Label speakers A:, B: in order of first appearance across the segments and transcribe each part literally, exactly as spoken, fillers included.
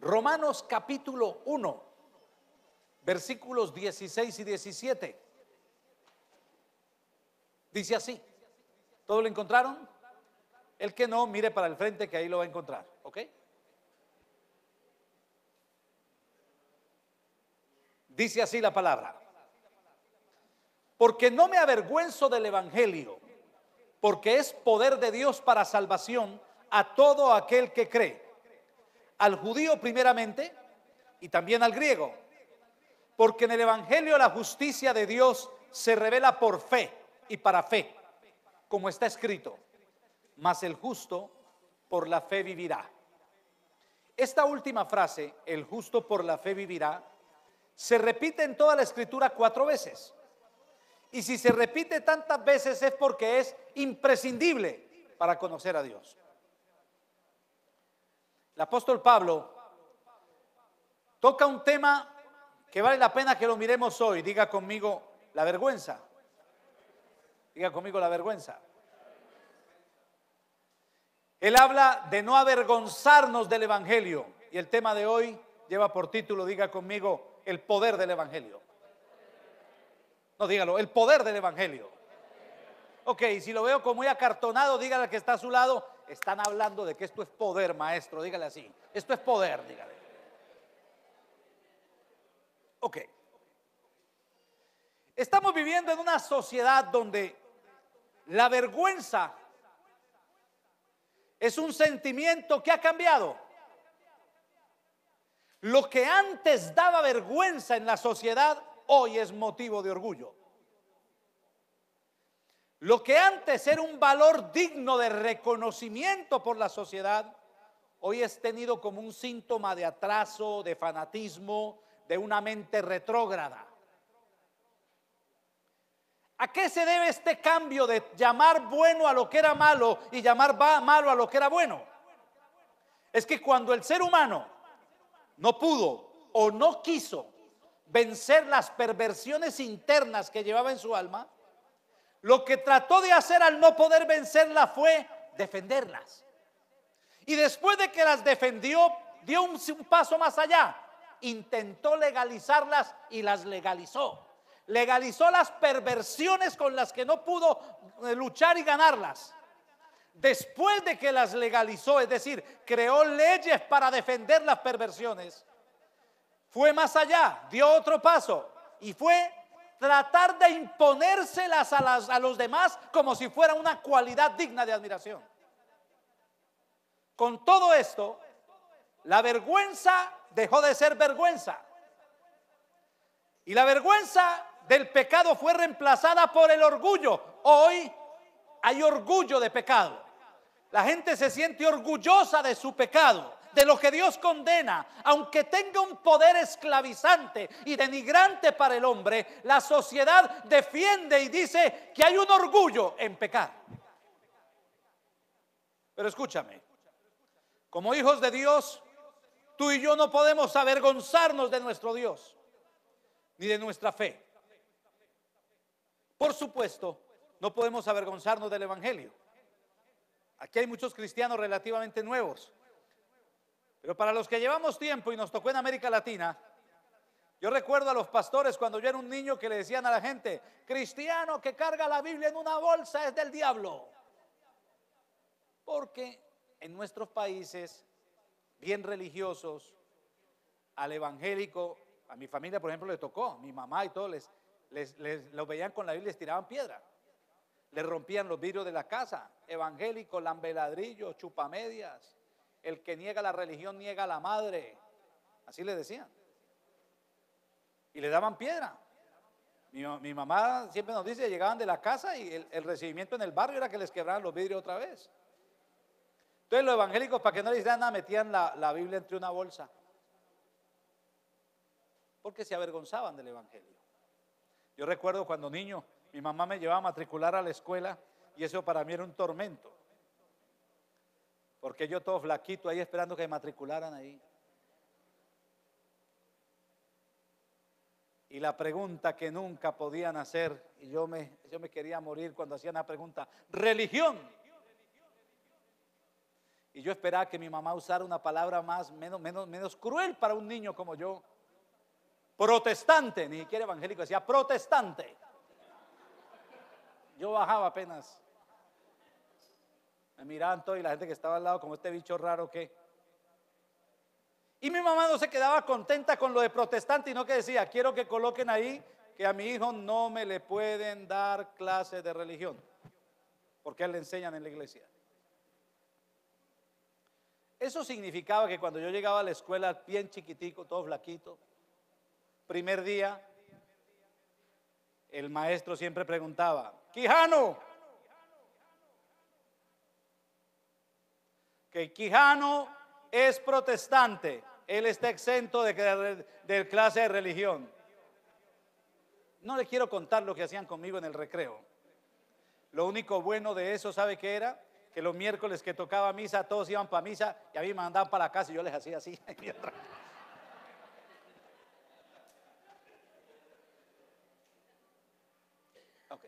A: Romanos capítulo uno, versículos dieciséis y diecisiete. Dice así. ¿Todos lo encontraron? El que no, mire para el frente que ahí lo va a encontrar, ¿ok? Dice así la palabra. Porque no me avergüenzo del evangelio, porque es poder de Dios para salvación a todo aquel que cree, al judío primeramente y también al griego, porque en el evangelio la justicia de Dios se revela por fe y para fe, como está escrito, mas el justo por la fe vivirá. Esta última frase, el justo por la fe vivirá, se repite en toda la escritura cuatro veces. Y si se repite tantas veces es porque es imprescindible para conocer a Dios. El apóstol Pablo toca un tema que vale la pena que lo miremos hoy. Diga conmigo la vergüenza. Diga conmigo la vergüenza. Él habla de no avergonzarnos del evangelio. Y el tema de hoy lleva por título, diga conmigo, el poder del evangelio. No, dígalo, el poder del evangelio. Ok, si lo veo como muy acartonado, dígale al que está a su lado, están hablando de que esto es poder, maestro, dígale así. Esto es poder, dígale. Ok. Estamos viviendo en una sociedad donde la vergüenza es un sentimiento que ha cambiado. Lo que antes daba vergüenza en la sociedad, hoy es motivo de orgullo. Lo que antes era un valor digno de reconocimiento por la sociedad, hoy es tenido como un síntoma de atraso, de fanatismo, de una mente retrógrada. ¿A qué se debe este cambio de llamar bueno a lo que era malo y llamar malo a lo que era bueno? Es que cuando el ser humano no pudo o no quiso vencer las perversiones internas que llevaba en su alma, lo que trató de hacer al no poder vencerlas fue defenderlas. Y después de que las defendió, dio un, un paso más allá. Intentó legalizarlas y las legalizó. Legalizó las perversiones con las que no pudo luchar y ganarlas. Después de que las legalizó, es decir, creó leyes para defender las perversiones, fue más allá, dio otro paso y fue tratar de imponérselas a, las, a los demás como si fuera una cualidad digna de admiración. Con todo esto, la vergüenza dejó de ser vergüenza. Y la vergüenza del pecado fue reemplazada por el orgullo. Hoy hay orgullo de pecado. La gente se siente orgullosa de su pecado, de lo que Dios condena. Aunque tenga un poder esclavizante y denigrante para el hombre, la sociedad defiende y dice que hay un orgullo en pecar. Pero escúchame, como hijos de Dios, tú y yo no podemos avergonzarnos de nuestro Dios ni de nuestra fe. Por supuesto, no podemos avergonzarnos del evangelio. Aquí hay muchos cristianos relativamente nuevos, pero para los que llevamos tiempo y nos tocó en América Latina, yo recuerdo a los pastores cuando yo era un niño que le decían a la gente: cristiano que carga la Biblia en una bolsa es del diablo. Porque en nuestros países bien religiosos, al evangélico, a mi familia por ejemplo le tocó, mi mamá y todos les, les, les los veían con la Biblia y les tiraban piedra. Le rompían los vidrios de la casa. Evangélico, lambeladrillo, chupamedias. El que niega la religión niega a la madre. Así le decían. Y le daban piedra. Mi, mi mamá siempre nos dice, llegaban de la casa y el, el recibimiento en el barrio era que les quebraban los vidrios otra vez. Entonces los evangélicos, para que no les dijeran nada, metían la, la Biblia entre una bolsa. Porque se avergonzaban del evangelio. Yo recuerdo cuando niño, mi mamá me llevaba a matricular a la escuela y eso para mí era un tormento. Porque yo todo flaquito ahí esperando que me matricularan ahí. Y la pregunta que nunca podían hacer, y yo me, yo me quería morir cuando hacían la pregunta, religión. Y yo esperaba que mi mamá usara una palabra más, menos, menos, menos cruel para un niño como yo. Protestante, ni siquiera evangélico, decía protestante. Yo bajaba apenas. Me miraban todos y la gente que estaba al lado como este bicho raro que. Y mi mamá no se quedaba contenta con lo de protestante, y no que decía, quiero que coloquen ahí que a mi hijo no me le pueden dar clases de religión, porque a él le enseñan en la iglesia. Eso significaba que cuando yo llegaba a la escuela bien chiquitico, todo flaquito, primer día, el maestro siempre preguntaba, Quijano, que Quijano es protestante, él está exento de, de, de clase de religión. No le quiero contar lo que hacían conmigo en el recreo. Lo único bueno de eso, ¿sabe qué era? Que los miércoles que tocaba misa, todos iban para misa y a mí me mandaban para la casa y yo les hacía así. Okay.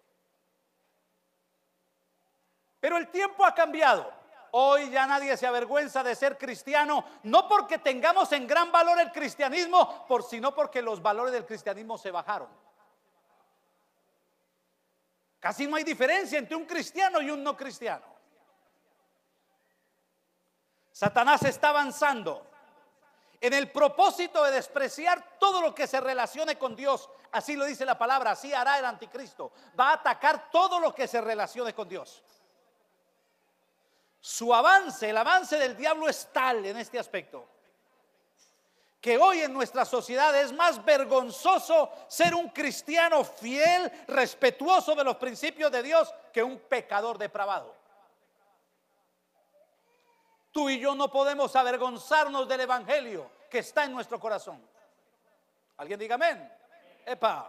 A: Pero el tiempo ha cambiado. Hoy ya nadie se avergüenza de ser cristiano, no porque tengamos en gran valor el cristianismo, por, sino porque los valores del cristianismo se bajaron. Casi no hay diferencia entre un cristiano y un no cristiano. Satanás está avanzando en el propósito de despreciar todo lo que se relacione con Dios. Así lo dice la palabra, así hará el anticristo. Va a atacar todo lo que se relacione con Dios. Su avance, el avance del diablo es tal en este aspecto, que hoy en nuestra sociedad es más vergonzoso ser un cristiano fiel, respetuoso de los principios de Dios, que un pecador depravado. Tú y yo no podemos avergonzarnos del evangelio que está en nuestro corazón. ¿Alguien diga amén? Epa.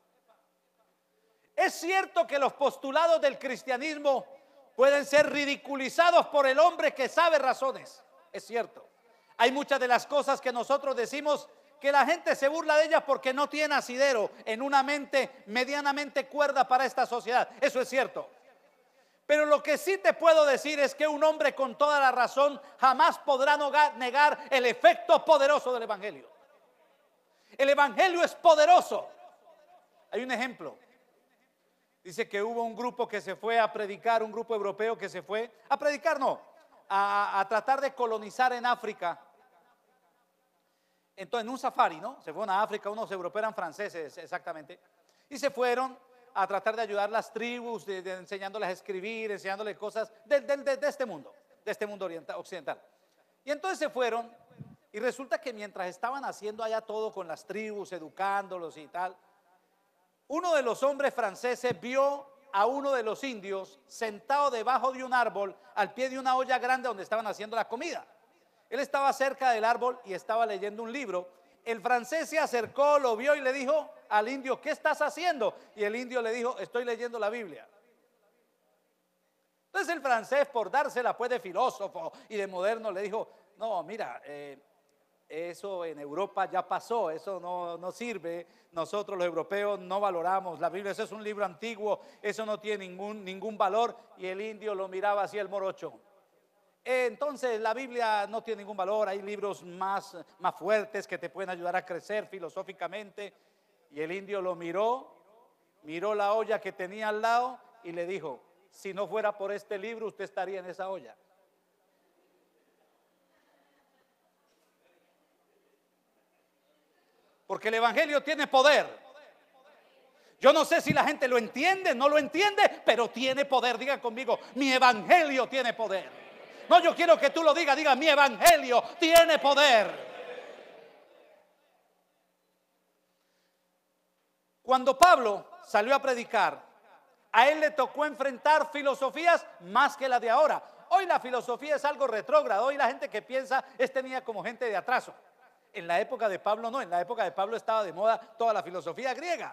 A: Es cierto que los postulados del cristianismo pueden ser ridiculizados por el hombre que sabe razones. Es cierto. Hay muchas de las cosas que nosotros decimos que la gente se burla de ellas porque no tiene asidero en una mente medianamente cuerda para esta sociedad. Eso es cierto. Pero lo que sí te puedo decir es que un hombre con toda la razón jamás podrá negar el efecto poderoso del evangelio. El evangelio es poderoso. Hay un ejemplo. Dice que hubo un grupo que se fue a predicar, un grupo europeo que se fue a predicar, no, a, a tratar de colonizar en África. Entonces, en un safari, ¿no? Se fueron a África, unos europeos eran franceses exactamente, y se fueron a tratar de ayudar las tribus, de, de enseñándoles a escribir, enseñándoles cosas de, de, de, de este mundo, de este mundo oriental, occidental. Y entonces se fueron, y resulta que mientras estaban haciendo allá todo con las tribus, educándolos y tal, uno de los hombres franceses vio a uno de los indios sentado debajo de un árbol, al pie de una olla grande donde estaban haciendo la comida. Él estaba cerca del árbol y estaba leyendo un libro. El francés se acercó, lo vio y le dijo al indio, ¿qué estás haciendo? Y el indio le dijo, estoy leyendo la Biblia. Entonces el francés, por dársela pues de filósofo y de moderno, le dijo, no, mira, eh, eso en Europa ya pasó, eso no, no sirve, nosotros los europeos no valoramos la Biblia, eso es un libro antiguo, eso no tiene ningún, ningún valor. Y el indio lo miraba así el morocho. Entonces la Biblia no tiene ningún valor, hay libros más, más fuertes que te pueden ayudar a crecer filosóficamente. Y el indio lo miró, miró la olla que tenía al lado y le dijo, si no fuera por este libro usted estaría en esa olla. Porque el evangelio tiene poder. Yo no sé si la gente lo entiende, no lo entiende, pero tiene poder. Diga conmigo, mi evangelio tiene poder. No, yo quiero que tú lo digas, diga, mi evangelio tiene poder. Cuando Pablo salió a predicar, a él le tocó enfrentar filosofías más que las de ahora. Hoy la filosofía es algo retrógrado, hoy la gente que piensa es tenida como gente de atraso. En la época de Pablo no, en la época de Pablo estaba de moda toda la filosofía griega.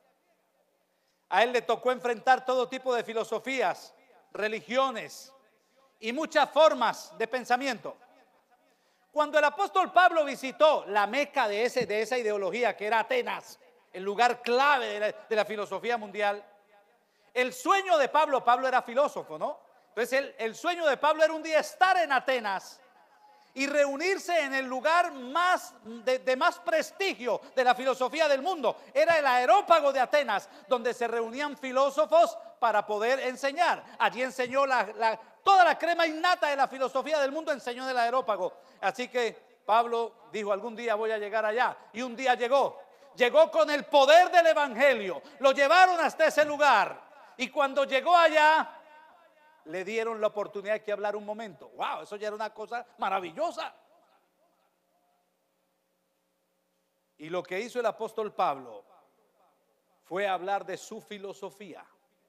A: A él le tocó enfrentar todo tipo de filosofías, religiones y muchas formas de pensamiento. Cuando el apóstol Pablo visitó la meca de, ese, de esa ideología que era Atenas, el lugar clave de la, de la filosofía mundial, el sueño de Pablo, Pablo era filósofo, ¿no? Entonces el, el sueño de Pablo era un día estar en Atenas y reunirse en el lugar más de, de más prestigio de la filosofía del mundo. Era el Areópago de Atenas, donde se reunían filósofos para poder enseñar. Allí enseñó la, la, toda la crema innata de la filosofía del mundo, enseñó en el Areópago. Así que Pablo dijo: algún día voy a llegar allá. Y un día llegó. Llegó con el poder del evangelio. Lo llevaron hasta ese lugar. Y cuando llegó allá, le dieron la oportunidad de que hablar un momento. Wow, eso ya era una cosa maravillosa. Y lo que hizo el apóstol Pablo fue hablar de su filosofía.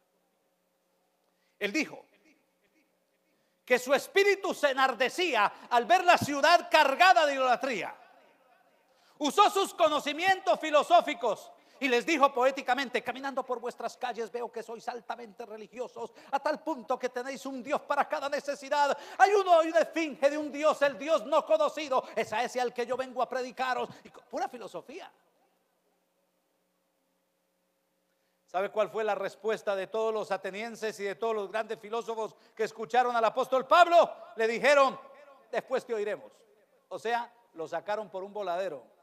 A: Él dijo que su espíritu se enardecía al ver la ciudad cargada de idolatría. Usó sus conocimientos filosóficos y les dijo poéticamente: caminando por vuestras calles veo que sois altamente religiosos, a tal punto que tenéis un Dios para cada necesidad. Hay uno y una esfinge de un Dios, el Dios no conocido. Es a ese al que yo vengo a predicaros. Y pura filosofía. ¿Sabe cuál fue la respuesta de todos los atenienses y de todos los grandes filósofos que escucharon al apóstol Pablo? Le dijeron: después te oiremos. O sea, lo sacaron por un voladero.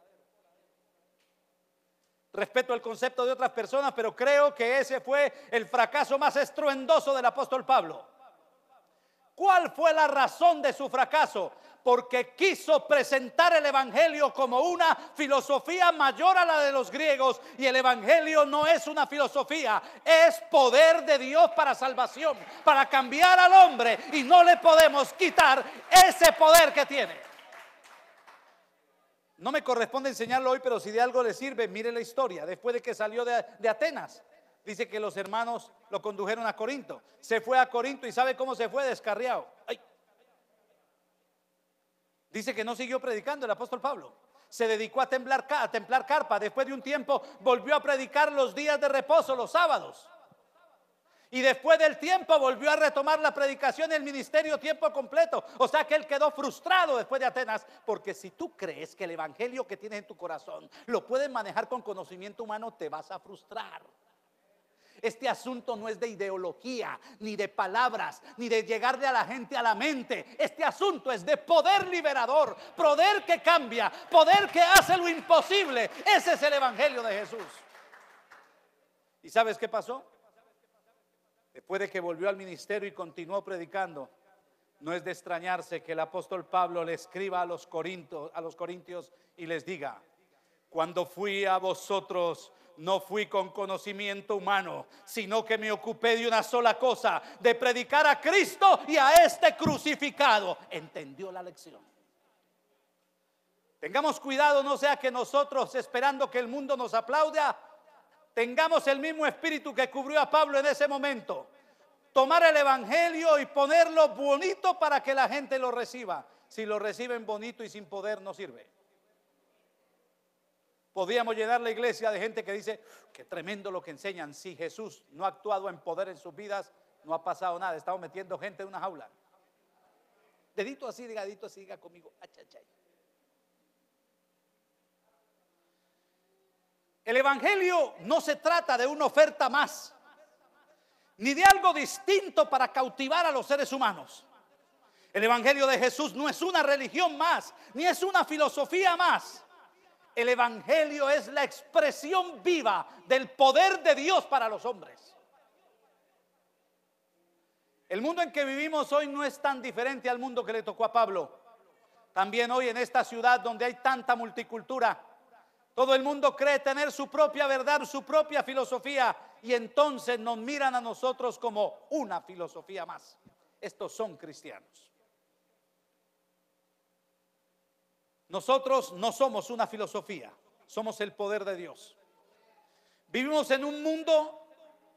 A: Respeto el concepto de otras personas, pero creo que ese fue el fracaso más estruendoso del apóstol Pablo. ¿Cuál fue la razón de su fracaso? Porque quiso presentar el evangelio como una filosofía mayor a la de los griegos, y el evangelio no es una filosofía, es poder de Dios para salvación, para cambiar al hombre, y no le podemos quitar ese poder que tiene. No me corresponde enseñarlo hoy, pero si de algo le sirve, mire la historia. Después de que salió de, de Atenas, dice que los hermanos lo condujeron a Corinto. Se fue a Corinto y ¿sabe cómo se fue? Descarriado. Ay. Dice que no siguió predicando el apóstol Pablo. Se dedicó a templar, a templar carpa. Después de un tiempo volvió a predicar los días de reposo, los sábados. Y después del tiempo volvió a retomar la predicación y el ministerio tiempo completo. O sea que él quedó frustrado después de Atenas. Porque si tú crees que el evangelio que tienes en tu corazón lo puedes manejar con conocimiento humano, te vas a frustrar. Este asunto no es de ideología, ni de palabras, ni de llegarle a la gente a la mente. Este asunto es de poder liberador, poder que cambia, poder que hace lo imposible. Ese es el evangelio de Jesús. ¿Y sabes qué pasó? Después de que volvió al ministerio y continuó predicando, no es de extrañarse que el apóstol Pablo le escriba a los corintios, a los corintios y les diga: cuando fui a vosotros, no fui con conocimiento humano, sino que me ocupé de una sola cosa, de predicar a Cristo y a este crucificado. Entendió la lección. Tengamos cuidado, no sea que nosotros, esperando que el mundo nos aplauda, tengamos el mismo espíritu que cubrió a Pablo en ese momento. Tomar el evangelio y ponerlo bonito para que la gente lo reciba. Si lo reciben bonito y sin poder, no sirve. Podríamos llenar la iglesia de gente que dice: qué tremendo lo que enseñan. Si Jesús no ha actuado en poder en sus vidas, no ha pasado nada. Estamos metiendo gente en una jaula. Dedito así, diga, dedito así, diga conmigo: achachay. El evangelio no se trata de una oferta más, ni de algo distinto para cautivar a los seres humanos. El evangelio de Jesús no es una religión más, ni es una filosofía más. El evangelio es la expresión viva del poder de Dios para los hombres. El mundo en que vivimos hoy no es tan diferente al mundo que le tocó a Pablo. También hoy en esta ciudad donde hay tanta multicultura, todo el mundo cree tener su propia verdad, su propia filosofía, y entonces nos miran a nosotros como una filosofía más. Estos son cristianos. Nosotros no somos una filosofía, somos el poder de Dios. Vivimos en un mundo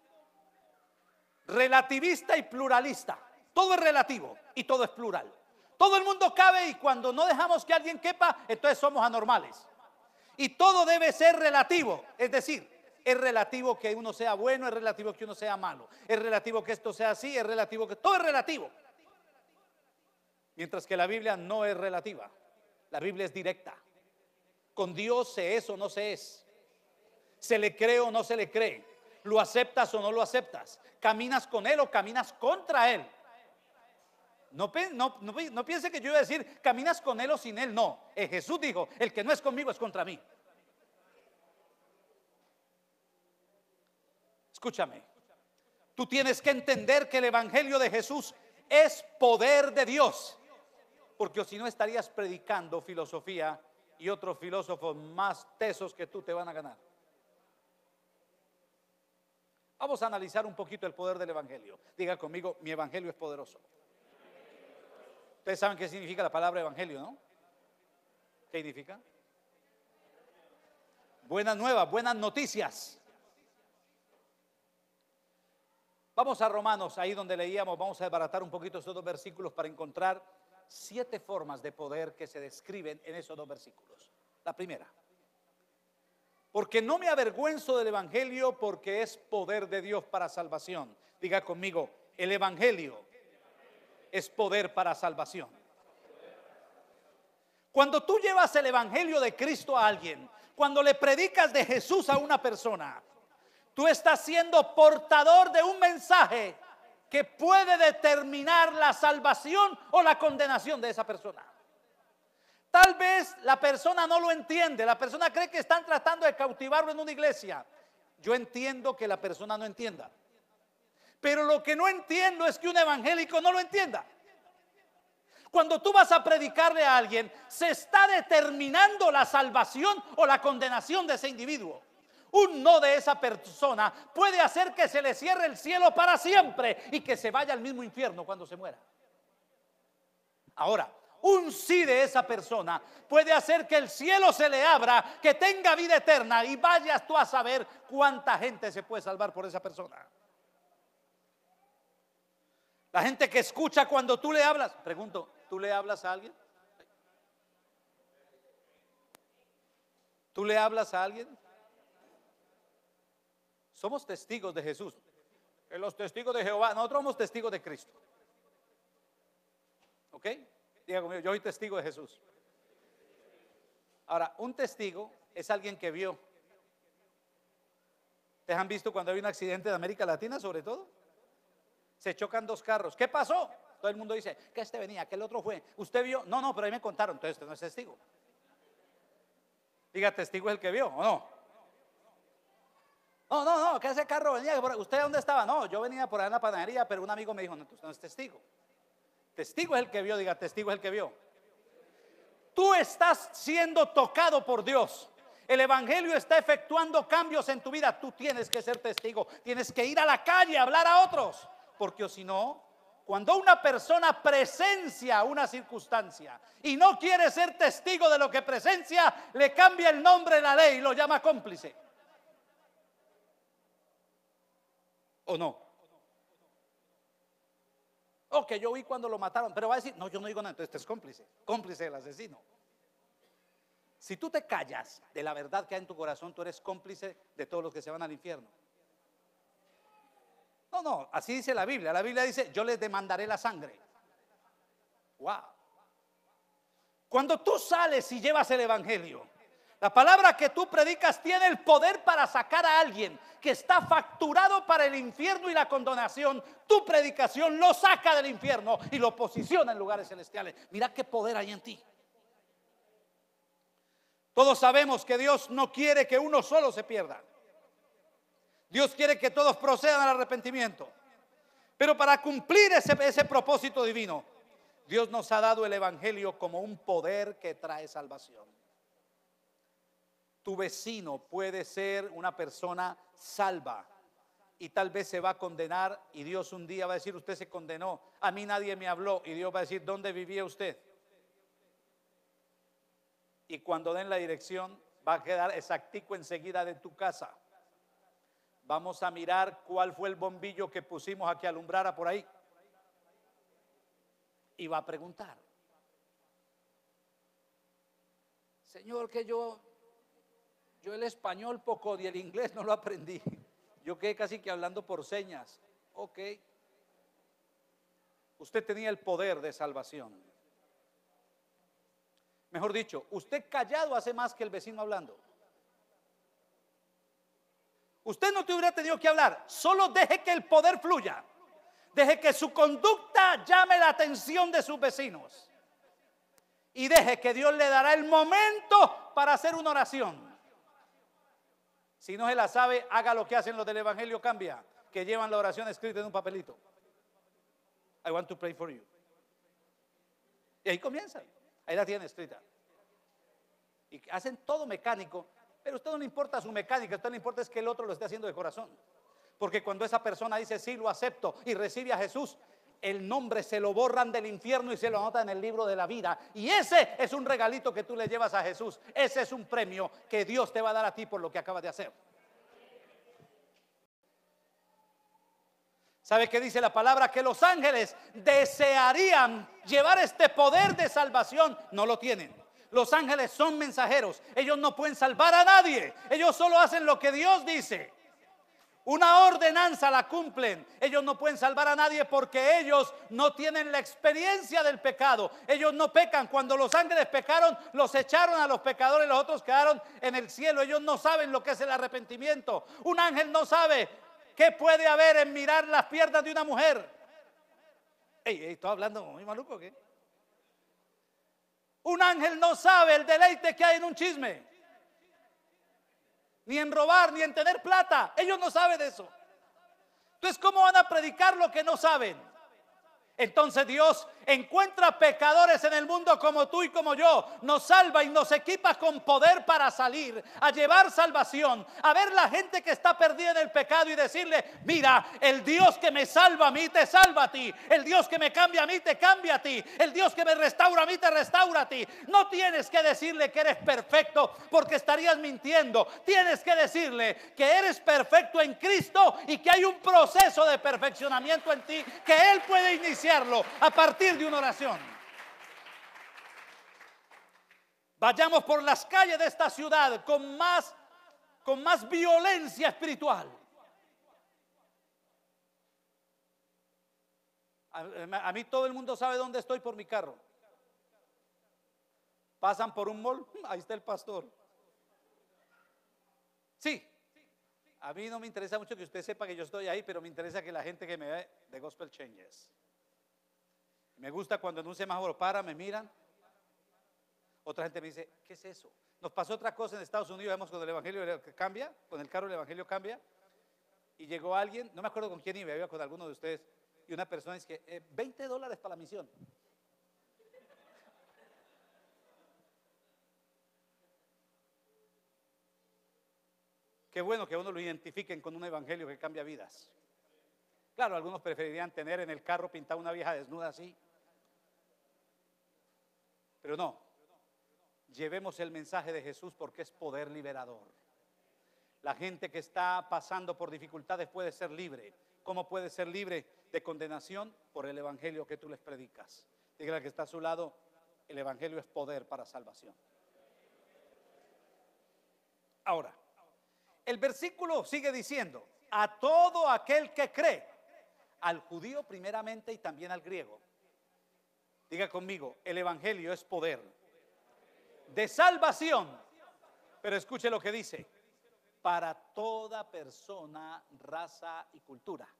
A: relativista y pluralista. Todo es relativo y todo es plural. Todo el mundo cabe, y cuando no dejamos que alguien quepa, entonces somos anormales. Y todo debe ser relativo, es decir, es relativo que uno sea bueno, es relativo que uno sea malo, es relativo que esto sea así, es relativo que todo es relativo. Mientras que la Biblia no es relativa, la Biblia es directa. Con Dios se es o no se es, se le cree o no se le cree, lo aceptas o no lo aceptas, caminas con Él o caminas contra Él. No, no, no, no piense que yo iba a decir caminas con él o sin él. No, eh, Jesús dijo, el que no es conmigo es contra mí. Escúchame, tú tienes que entender que el evangelio de Jesús es poder de Dios, porque si no estarías predicando filosofía y otros filósofos más tesos que tú te van a ganar. Vamos a analizar un poquito el poder del evangelio. Diga conmigo, mi evangelio es poderoso. Ustedes saben qué significa la palabra evangelio, ¿no? ¿Qué significa? Buenas nuevas, buenas noticias. Vamos a Romanos, ahí donde leíamos, vamos a desbaratar un poquito esos dos versículos para encontrar siete formas de poder que se describen en esos dos versículos. La primera, porque no me avergüenzo del evangelio, porque es poder de Dios para salvación. Diga conmigo, el evangelio es poder para salvación. Cuando tú llevas el evangelio de Cristo a alguien, cuando le predicas de Jesús a una persona, tú estás siendo portador de un mensaje que puede determinar la salvación o la condenación de esa persona. Tal vez la persona no lo entiende, la persona cree que están tratando de cautivarlo en una iglesia. Yo entiendo que la persona no entienda, pero lo que no entiendo es que un evangélico no lo entienda. Cuando tú vas a predicarle a alguien, se está determinando la salvación o la condenación de ese individuo. Un no de esa persona puede hacer que se le cierre el cielo para siempre y que se vaya al mismo infierno cuando se muera. Ahora, un sí de esa persona puede hacer que el cielo se le abra, que tenga vida eterna y vayas tú a saber cuánta gente se puede salvar por esa persona. La gente que escucha cuando tú le hablas, pregunto, ¿tú le hablas a alguien? ¿Tú le hablas a alguien? Somos testigos de Jesús. Los testigos de Jehová, nosotros somos testigos de Cristo. ¿Ok? Diga conmigo, yo soy testigo de Jesús. Ahora, un testigo es alguien que vio. ¿Ustedes han visto cuando hay un accidente de América Latina, sobre todo? Se chocan dos carros. ¿Qué pasó? Todo el mundo dice que este venía, que el otro fue. ¿Usted vio? No, no, pero ahí me contaron. Entonces usted no es testigo. Diga, testigo es el que vio, ¿o no? No, no, no, que ese carro venía. ¿Usted dónde estaba? No, yo venía por allá en la panadería, pero un amigo me dijo, no, usted no es testigo. Testigo es el que vio, diga, testigo es el que vio. Tú estás siendo tocado por Dios. El evangelio está efectuando cambios en tu vida. Tú tienes que ser testigo. Tienes que ir a la calle a hablar a otros. Porque si no, cuando una persona presencia una circunstancia y no quiere ser testigo de lo que presencia, le cambia el nombre de la ley y lo llama cómplice. ¿O no? O que yo vi cuando lo mataron, pero va a decir, no, yo no digo nada, entonces este es cómplice, cómplice del asesino. Si tú te callas de la verdad que hay en tu corazón, tú eres cómplice de todos los que se van al infierno. No, no, así dice la Biblia. La Biblia dice, yo les demandaré la sangre. Wow. Cuando tú sales y llevas el evangelio, la palabra que tú predicas tiene el poder para sacar a alguien que está facturado para el infierno y la condenación. Tu predicación lo saca del infierno y lo posiciona en lugares celestiales. Mira qué poder hay en ti. Todos sabemos que Dios no quiere que uno solo se pierda. Dios quiere que todos procedan al arrepentimiento. Pero para cumplir ese, ese propósito divino, Dios nos ha dado el evangelio como un poder que trae salvación. Tu vecino puede ser una persona salva y tal vez se va a condenar y Dios un día va a decir, usted se condenó, a mí nadie me habló, y Dios va a decir, ¿dónde vivía usted? Y cuando den la dirección va a quedar exactico enseguida de tu casa. Vamos a mirar cuál fue el bombillo que pusimos a que alumbrara por ahí. Y va a preguntar, Señor, que yo Yo el español poco y el inglés no lo aprendí. Yo quedé casi que hablando por señas. Ok. Usted tenía el poder de salvación. Mejor dicho, usted callado hace más que el vecino hablando. Usted no te hubiera tenido que hablar. Solo deje que el poder fluya. Deje que su conducta llame la atención de sus vecinos. Y deje que Dios le dará el momento para hacer una oración. Si no se la sabe, haga lo que hacen los del Evangelio Cambia, que llevan la oración escrita en un papelito. I want to pray for you. Y ahí comienza. Ahí la tiene escrita. Y hacen todo mecánico, pero a usted no le importa su mecánica, a usted le importa es que el otro lo esté haciendo de corazón. Porque cuando esa persona dice sí, lo acepto y recibe a Jesús, el nombre se lo borran del infierno y se lo anotan en el libro de la vida. Y ese es un regalito que tú le llevas a Jesús. Ese es un premio que Dios te va a dar a ti por lo que acabas de hacer. ¿Sabe qué dice la palabra? Que los ángeles desearían llevar este poder de salvación. No lo tienen. Los ángeles son mensajeros. Ellos no pueden salvar a nadie. Ellos solo hacen lo que Dios dice. Una ordenanza la cumplen. Ellos no pueden salvar a nadie porque ellos no tienen la experiencia del pecado. Ellos no pecan. Cuando los ángeles pecaron, los echaron a los pecadores, los otros quedaron en el cielo. Ellos no saben lo que es el arrepentimiento. Un ángel no sabe qué puede haber en mirar las piernas de una mujer. Ey, ey, ¿estoy hablando muy maluco o qué? Un ángel no sabe el deleite que hay en un chisme, ni en robar, ni en tener plata. Ellos no saben de eso. Entonces, ¿cómo van a predicar lo que no saben? Entonces Dios encuentra pecadores en el mundo como tú y como yo, nos salva y nos equipa con poder para salir, a llevar salvación, a ver la gente que está perdida en el pecado y decirle: mira, el Dios que me salva a mí te salva a ti, el Dios que me cambia a mí te cambia a ti, el Dios que me restaura a mí te restaura a ti. No tienes que decirle que eres perfecto porque estarías mintiendo. Tienes que decirle que eres perfecto en Cristo y que hay un proceso de perfeccionamiento en ti que Él puede iniciar a partir de una oración. Vayamos por las calles de esta ciudad con más, con más violencia espiritual. A, a mí todo el mundo sabe dónde estoy por mi carro. Pasan por un mall, ahí está el pastor. Sí, a mí no me interesa mucho que usted sepa que yo estoy ahí, pero me interesa que la gente que me ve de Gospel Changes. Me gusta cuando en un semáforo para, me miran. Otra gente me dice: ¿qué es eso? Nos pasó otra cosa en Estados Unidos, vemos con el Evangelio Cambia, con el carro el Evangelio Cambia. Y llegó alguien, no me acuerdo con quién iba, iba con alguno de ustedes. Y una persona dice que eh, veinte dólares para la misión. Qué bueno que uno lo identifiquen con un evangelio que cambia vidas. Claro, algunos preferirían tener en el carro pintada una vieja desnuda así. Pero no, llevemos el mensaje de Jesús porque es poder liberador. La gente que está pasando por dificultades puede ser libre. ¿Cómo puede ser libre de condenación? Por el evangelio que tú les predicas. Dígale al que está a su lado: el evangelio es poder para salvación. Ahora, el versículo sigue diciendo: a todo aquel que cree, al judío primeramente y también al griego. Diga conmigo: el evangelio es poder de salvación. Pero escuche lo que dice: para toda persona, raza y cultura.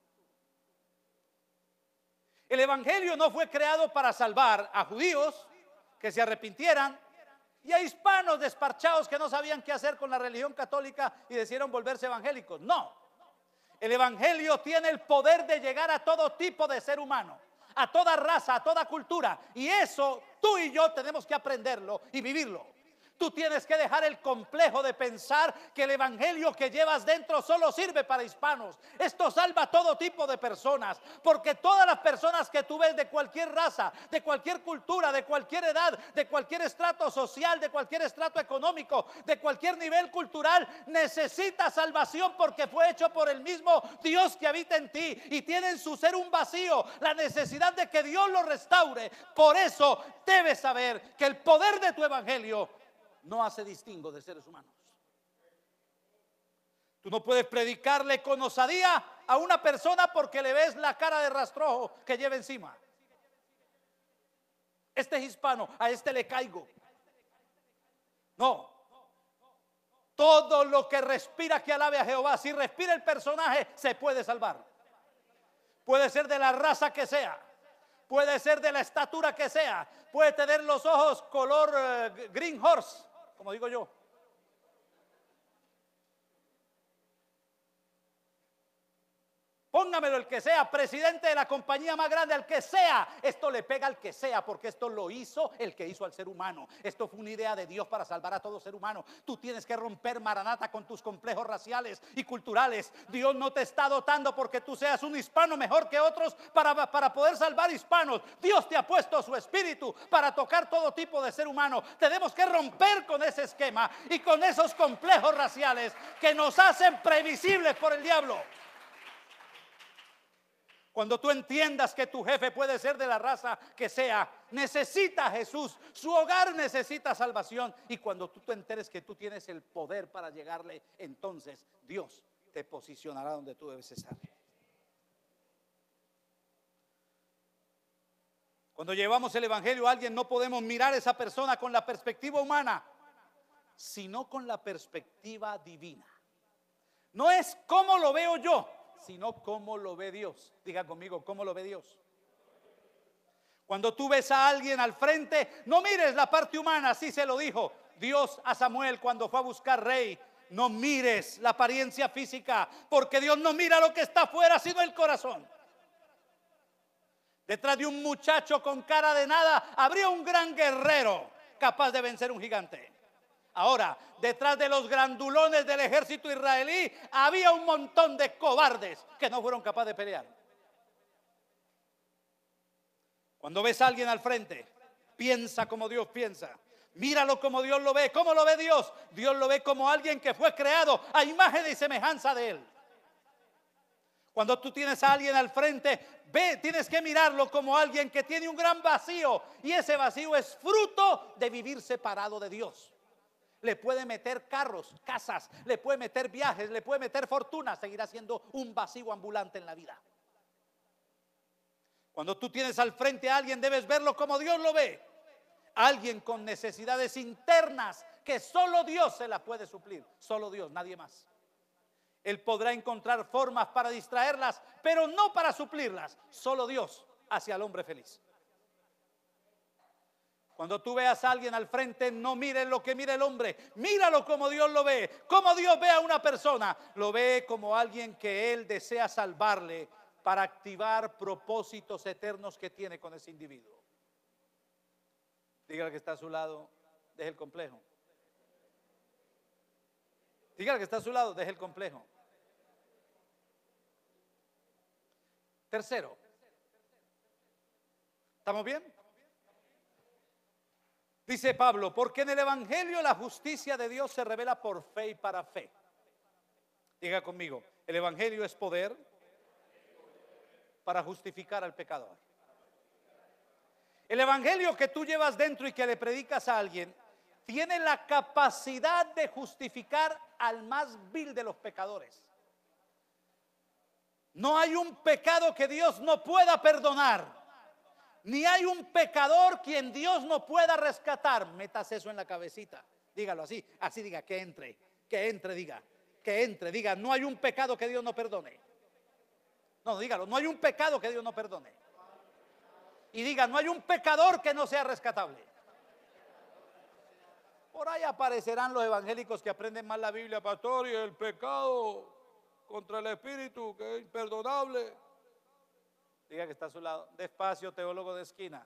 A: El evangelio no fue creado para salvar a judíos que se arrepintieran y a hispanos desparchados que no sabían qué hacer con la religión católica y decidieron volverse evangélicos. No, el evangelio tiene el poder de llegar a todo tipo de ser humano, a toda raza, a toda cultura, y eso tú y yo tenemos que aprenderlo y vivirlo. Tú tienes que dejar el complejo de pensar que el evangelio que llevas dentro solo sirve para hispanos. Esto salva a todo tipo de personas, porque todas las personas que tú ves de cualquier raza, de cualquier cultura, de cualquier edad, de cualquier estrato social, de cualquier estrato económico, de cualquier nivel cultural, necesita salvación porque fue hecho por el mismo Dios que habita en ti y tiene en su ser un vacío, la necesidad de que Dios lo restaure. Por eso debes saber que el poder de tu evangelio no hace distingo de seres humanos. Tú no puedes predicarle con osadía a una persona porque le ves la cara de rastrojo que lleva encima. Este es hispano, a este le caigo. No. Todo lo que respira que alabe a Jehová, si respira el personaje, se puede salvar. puede ser de la raza que sea, puede ser de la estatura que sea, puede tener los ojos color uh, green horse, como digo yo. Póngamelo el que sea, presidente de la compañía más grande, al que sea. Esto le pega al que sea, porque esto lo hizo el que hizo al ser humano. Esto fue una idea de Dios para salvar a todo ser humano. Tú tienes que romper, Maranata, con tus complejos raciales y culturales. Dios no te está dotando porque tú seas un hispano mejor que otros para, para poder salvar hispanos. Dios te ha puesto su espíritu para tocar todo tipo de ser humano. Tenemos que romper con ese esquema y con esos complejos raciales que nos hacen previsibles por el diablo. Cuando tú entiendas que tu jefe puede ser de la raza que sea, necesita a Jesús, su hogar necesita salvación. Y cuando tú te enteres que tú tienes el poder para llegarle, entonces Dios te posicionará donde tú debes estar. Cuando llevamos el evangelio a alguien, no podemos mirar a esa persona con la perspectiva humana, sino con la perspectiva divina. No es cómo lo veo yo, sino cómo lo ve Dios. Diga conmigo, ¿cómo lo ve Dios? Cuando tú ves a alguien al frente, no mires la parte humana. Así se lo dijo Dios a Samuel cuando fue a buscar rey. No mires la apariencia física, porque Dios no mira lo que está afuera, sino el corazón. Detrás de un muchacho con cara de nada habría un gran guerrero capaz de vencer un gigante. Ahora, detrás de los grandulones del ejército israelí había un montón de cobardes que no fueron capaces de pelear. Cuando ves a alguien al frente, piensa como Dios piensa. Míralo como Dios lo ve. ¿Cómo lo ve Dios? Dios lo ve como alguien que fue creado a imagen y semejanza de Él. Cuando tú tienes a alguien al frente, ve, tienes que mirarlo como alguien que tiene un gran vacío. Y ese vacío es fruto de vivir separado de Dios. Le puede meter carros, casas, le puede meter viajes, le puede meter fortuna, seguirá siendo un vacío ambulante en la vida. Cuando tú tienes al frente a alguien, debes verlo como Dios lo ve. Alguien con necesidades internas que solo Dios se las puede suplir, solo Dios, nadie más. Él podrá encontrar formas para distraerlas, pero no para suplirlas, solo Dios hacia el hombre feliz. Cuando tú veas a alguien al frente, no mires lo que mira el hombre, míralo como Dios lo ve. Como Dios ve a una persona, lo ve como alguien que Él desea salvarle para activar propósitos eternos que tiene con ese individuo. Dígale que está a su lado, deje el complejo. Dígale que está a su lado, deje el complejo. Tercero, ¿estamos bien? Dice Pablo, porque en el evangelio la justicia de Dios se revela por fe y para fe. Diga conmigo, el evangelio es poder para justificar al pecador. El evangelio que tú llevas dentro y que le predicas a alguien tiene la capacidad de justificar al más vil de los pecadores. No hay un pecado que Dios no pueda perdonar. Ni hay un pecador quien Dios no pueda rescatar. Metas eso en la cabecita. Dígalo así, así diga, que entre, que entre, diga, que entre, diga, no hay un pecado que Dios no perdone. No, dígalo, no hay un pecado que Dios no perdone. Y diga, no hay un pecador que no sea rescatable. Por ahí aparecerán los evangélicos que aprenden mal la Biblia, pastor, y el pecado contra el espíritu que es imperdonable. Diga que está a su lado. Despacio, teólogo de esquina.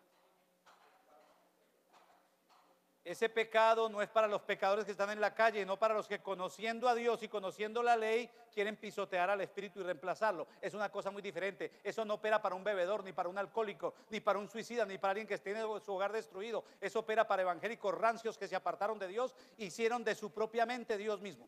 A: Ese pecado no es para los pecadores que están en la calle, no para los que conociendo a Dios y conociendo la ley quieren pisotear al espíritu y reemplazarlo. Es una cosa muy diferente. Eso no opera para un bebedor, ni para un alcohólico, ni para un suicida, ni para alguien que tiene su hogar destruido. Eso opera para evangélicos rancios que se apartaron de Dios, hicieron de su propia mente Dios mismo.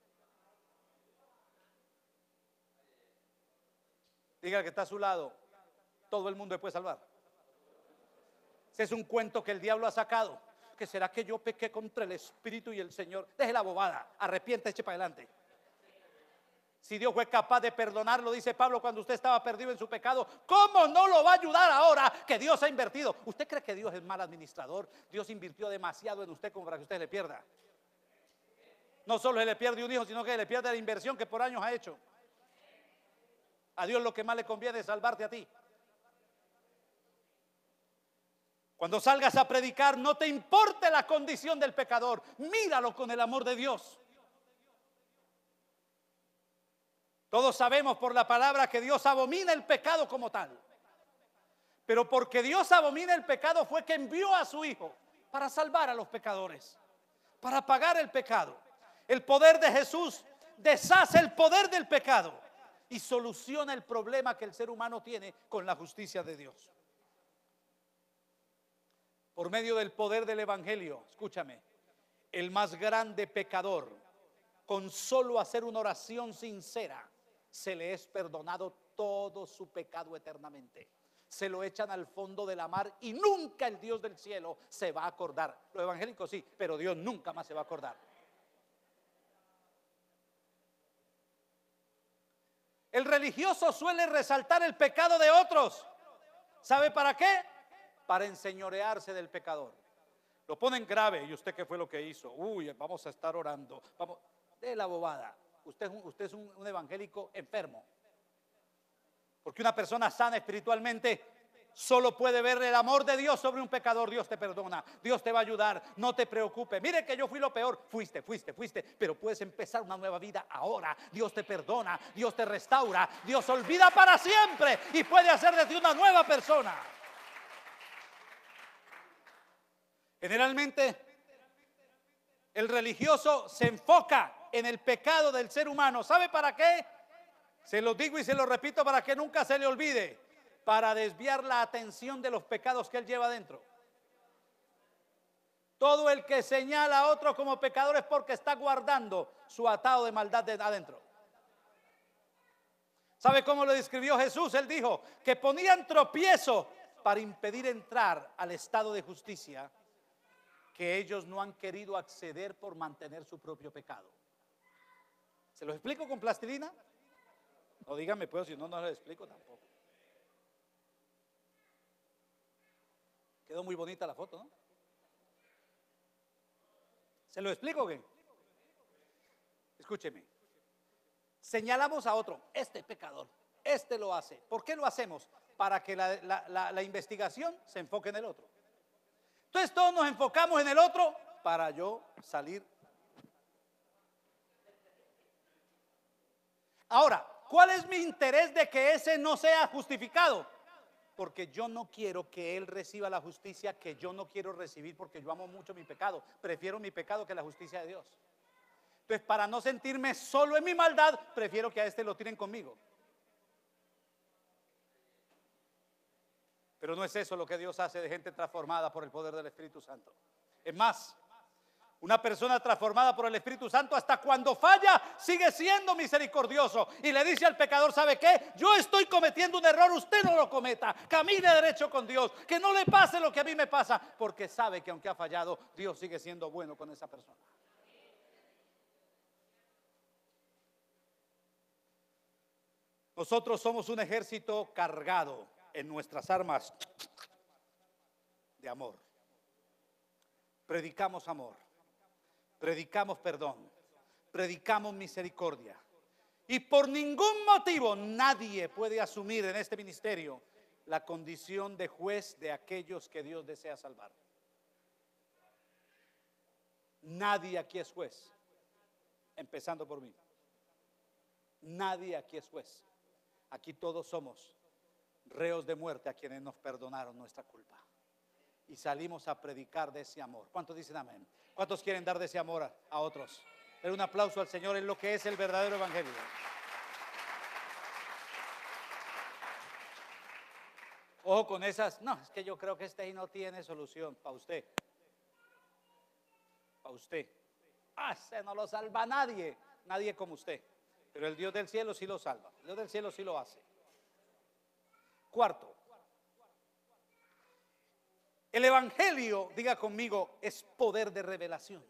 A: Diga que está a su lado. Todo el mundo se puede salvar. Ese es un cuento que el diablo ha sacado. ¿Que será que yo pequé contra el Espíritu y el Señor? Deje la bobada, arrepienta, eche para adelante. Si Dios fue capaz de perdonarlo, dice Pablo, cuando usted estaba perdido en su pecado, ¿cómo no lo va a ayudar ahora que Dios ha invertido? ¿Usted cree que Dios es mal administrador? Dios invirtió demasiado en usted como para que usted le pierda. No solo se le pierde un hijo, sino que le pierde la inversión que por años ha hecho. A Dios lo que más le conviene es salvarte a ti. Cuando salgas a predicar, no te importe la condición del pecador, míralo con el amor de Dios. Todos sabemos por la palabra que Dios abomina el pecado como tal. Pero porque Dios abomina el pecado fue que envió a su Hijo para salvar a los pecadores, para pagar el pecado. El poder de Jesús deshace el poder del pecado y soluciona el problema que el ser humano tiene con la justicia de Dios. Por medio del poder del Evangelio, escúchame, el más grande pecador, con solo hacer una oración sincera, se le es perdonado todo su pecado eternamente. Se lo echan al fondo de la mar y nunca el Dios del cielo se va a acordar. Lo evangélico sí, pero Dios nunca más se va a acordar. El religioso suele resaltar el pecado de otros. ¿Sabe para qué? Para enseñorearse del pecador. Lo ponen grave. ¿Y usted qué fue lo que hizo? Uy, vamos a estar orando. Vamos, de la bobada. Usted es un, usted es un, un evangélico enfermo. Porque una persona sana espiritualmente solo puede ver el amor de Dios sobre un pecador. Dios te perdona, Dios te va a ayudar, no te preocupes. Mire que yo fui lo peor, fuiste, fuiste, fuiste, pero puedes empezar una nueva vida ahora. Dios te perdona, Dios te restaura, Dios olvida para siempre y puede hacer de ti una nueva persona. Generalmente el religioso se enfoca en el pecado del ser humano. ¿Sabe para qué? Se lo digo y se lo repito para que nunca se le olvide. Para desviar la atención de los pecados que él lleva adentro. Todo el que señala a otro como pecador es porque está guardando su atado de maldad de adentro. ¿Sabe cómo lo describió Jesús? Él dijo que ponían tropiezo para impedir entrar al estado de justicia que ellos no han querido acceder por mantener su propio pecado. ¿Se lo explico con plastilina? No, dígame pues, si no, no lo explico tampoco. Quedó muy bonita la foto, ¿no? ¿Se lo explico qué? Escúcheme. Señalamos a otro, este pecador, este lo hace. ¿Por qué lo hacemos? Para que la, la, la, la investigación se enfoque en el otro. Entonces todos nos enfocamos en el otro para yo salir. Ahora, ¿cuál es mi interés de que ese no sea justificado? Porque yo no quiero que él reciba la justicia que yo no quiero recibir, porque yo amo mucho mi pecado. Prefiero mi pecado que la justicia de Dios. Entonces, para no sentirme solo en mi maldad, prefiero que a este lo tiren conmigo. Pero no es eso lo que Dios hace de gente transformada por el poder del Espíritu Santo. Es más, una persona transformada por el Espíritu Santo hasta cuando falla sigue siendo misericordioso y le dice al pecador, ¿sabe qué? Yo estoy cometiendo un error, usted no lo cometa, camine derecho con Dios, que no le pase lo que a mí me pasa, porque sabe que aunque ha fallado, Dios sigue siendo bueno con esa persona. Nosotros somos un ejército cargado en nuestras armas de amor. Predicamos amor. Predicamos perdón, predicamos misericordia. Y por ningún motivo nadie puede asumir en este ministerio la condición de juez de aquellos que Dios desea salvar. Nadie aquí es juez, empezando por mí. Nadie aquí es juez. Aquí todos somos reos de muerte a quienes nos perdonaron nuestra culpa. Y salimos a predicar de ese amor. ¿Cuántos dicen amén? ¿Cuántos quieren dar de ese amor a, a otros? Dar un aplauso al Señor en lo que es el verdadero evangelio. Ojo con esas, no, es que yo creo que este ahí no tiene solución. Para usted. Para usted. Ah, ese no lo salva nadie. Nadie como usted. Pero el Dios del cielo sí lo salva. El Dios del cielo sí lo hace. Cuarto. El evangelio, diga conmigo, es poder de revelación.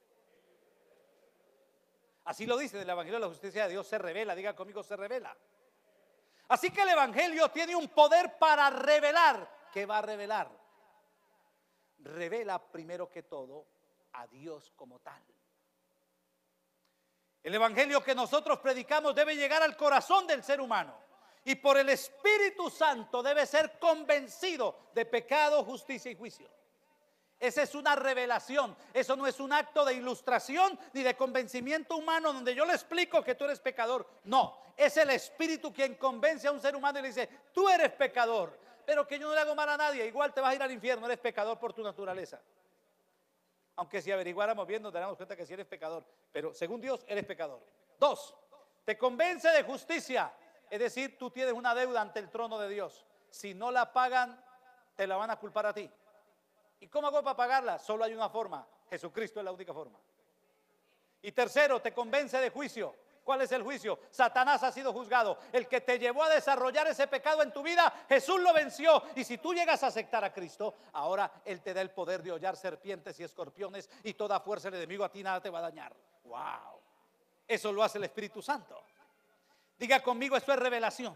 A: Así lo dice el evangelio de la justicia de Dios, se revela, diga conmigo, se revela. Así que el evangelio tiene un poder para revelar. ¿Qué va a revelar? Revela primero que todo a Dios como tal. El evangelio que nosotros predicamos debe llegar al corazón del ser humano. Y por el Espíritu Santo debe ser convencido de pecado, justicia y juicio. Esa es una revelación. Eso no es un acto de ilustración ni de convencimiento humano donde yo le explico que tú eres pecador. No, es el Espíritu quien convence a un ser humano y le dice: tú eres pecador, pero que yo no le hago mal a nadie. Igual te vas a ir al infierno, eres pecador por tu naturaleza. Aunque si averiguáramos bien nos daremos cuenta que si eres pecador, pero según Dios eres pecador. Dos, te convence de justicia. Es decir, tú tienes una deuda ante el trono de Dios. Si no la pagan, te la van a culpar a ti. ¿Y cómo hago para pagarla? Solo hay una forma. Jesucristo es la única forma. Y tercero, te convence de juicio. ¿Cuál es el juicio? Satanás ha sido juzgado. El que te llevó a desarrollar ese pecado en tu vida, Jesús lo venció. Y si tú llegas a aceptar a Cristo, ahora Él te da el poder de hollar serpientes y escorpiones, y toda fuerza del enemigo, a ti nada te va a dañar. ¡Wow! Eso lo hace el Espíritu Santo. Diga conmigo, esto es revelación.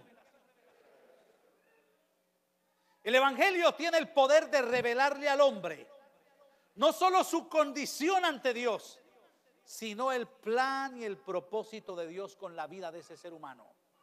A: El Evangelio tiene el poder de revelarle al hombre no solo su condición ante Dios, sino el plan y el propósito de Dios con la vida de ese ser humano.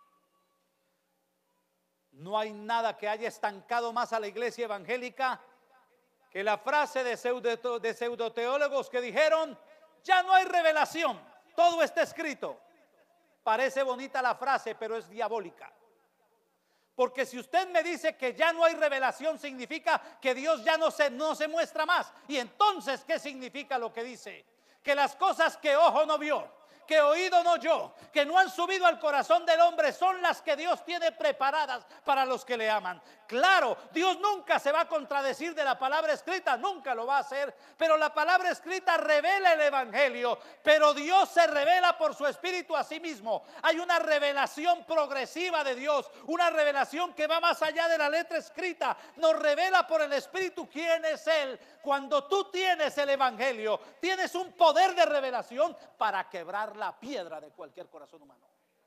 A: No hay nada que haya estancado más a la iglesia evangélica que la frase de, pseudo, de pseudoteólogos que dijeron: ya no hay revelación, todo está escrito. Parece bonita la frase, pero es diabólica. Porque si usted me dice que ya no hay revelación, significa que Dios ya no se, no se muestra más. Y entonces, ¿qué significa lo que dice? Que las cosas que ojo no vio, que oído no oyó, que no han subido al corazón del hombre, son las que Dios tiene preparadas para los que le aman. Claro, Dios nunca se va a contradecir de la palabra escrita, nunca lo va a hacer, pero la palabra escrita revela el Evangelio, pero Dios se revela por su Espíritu a sí mismo. Hay una revelación progresiva de Dios, una revelación que va más allá de la letra escrita. Nos revela por el Espíritu quién es Él. Cuando tú tienes el Evangelio, tienes un poder de revelación para quebrar la piedra de cualquier corazón humano.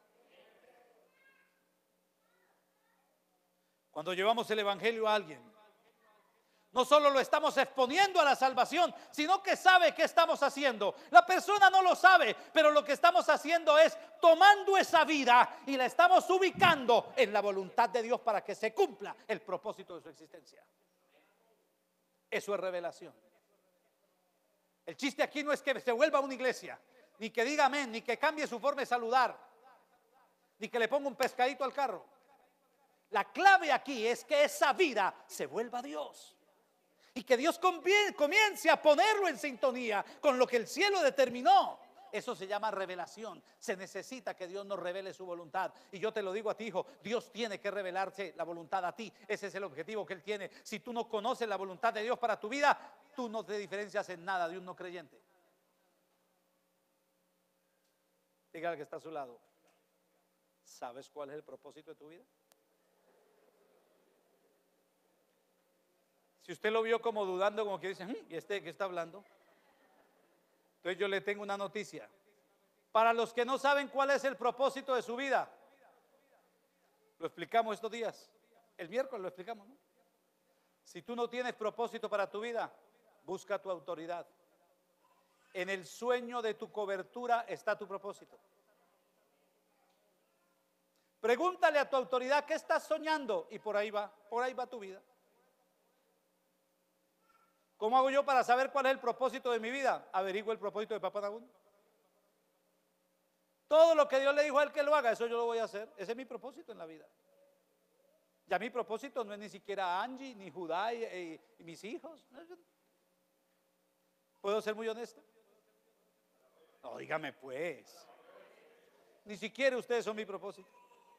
A: Cuando llevamos el Evangelio a alguien, no solo lo estamos exponiendo a la salvación, sino que sabe qué estamos haciendo. La persona no lo sabe, pero lo que estamos haciendo es tomando esa vida y la estamos ubicando en la voluntad de Dios para que se cumpla el propósito de su existencia. Eso es revelación. El chiste aquí no es que se vuelva una iglesia, ni que diga amén, ni que cambie su forma de saludar, ni que le ponga un pescadito al carro. La clave aquí es que esa vida se vuelva a Dios y que Dios comience a ponerlo en sintonía con lo que el cielo determinó. Eso se llama revelación. Se necesita que Dios nos revele su voluntad. Y yo te lo digo a ti, hijo, Dios tiene que revelarse la voluntad a ti. Ese es el objetivo que Él tiene. Si tú no conoces la voluntad de Dios para tu vida, tú no te diferencias en nada de un no creyente. Diga al que está a su lado: ¿sabes cuál es el propósito de tu vida? Si usted lo vio como dudando, como que dice: ¿y este qué está hablando? Entonces yo le tengo una noticia. Para los que no saben cuál es el propósito de su vida, lo explicamos estos días. El miércoles lo explicamos, ¿no? Si tú no tienes propósito para tu vida, busca tu autoridad. En el sueño de tu cobertura está tu propósito. Pregúntale a tu autoridad qué estás soñando y por ahí va, por ahí va tu vida. ¿Cómo hago yo para saber cuál es el propósito de mi vida? Averiguo el propósito de Papá Nagún. Todo lo que Dios le dijo a él que lo haga, eso yo lo voy a hacer. Ese es mi propósito en la vida. Ya mi propósito no es ni siquiera Angie, ni Judá y, y, y mis hijos. ¿Puedo ser muy honesto? No, dígame pues. Ni siquiera ustedes son mi propósito.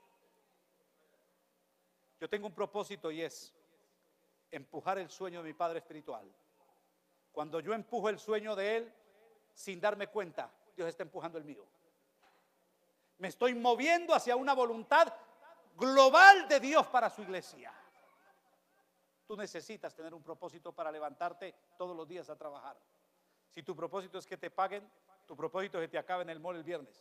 A: Yo tengo un propósito y es empujar el sueño de mi Padre espiritual. Cuando yo empujo el sueño de Él, sin darme cuenta, Dios está empujando el mío. Me estoy moviendo hacia una voluntad global de Dios para su iglesia. Tú necesitas tener un propósito para levantarte todos los días a trabajar. Si tu propósito es que te paguen, tu propósito es que te acabe en el mall el viernes.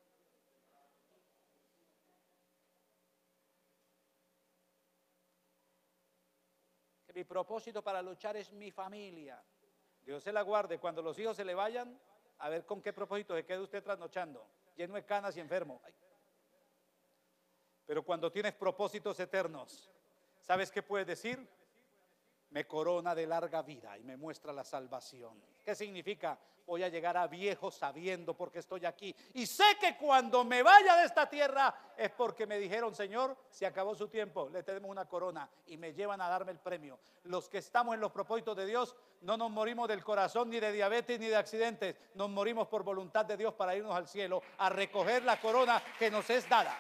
A: Que mi propósito para luchar es mi familia. Dios se la guarde. Cuando los hijos se le vayan, a ver con qué propósito se queda usted trasnochando, lleno de canas y enfermo. Ay. Pero cuando tienes propósitos eternos, ¿sabes qué puedes decir? Me corona de larga vida y me muestra la salvación. ¿Qué significa? Voy a llegar a viejo sabiendo porque estoy aquí. Y sé que cuando me vaya de esta tierra es porque me dijeron, Señor, se acabó su tiempo, le tenemos una corona y me llevan a darme el premio. Los que estamos en los propósitos de Dios no nos morimos del corazón, ni de diabetes, ni de accidentes. Nos morimos por voluntad de Dios para irnos al cielo a recoger la corona que nos es dada.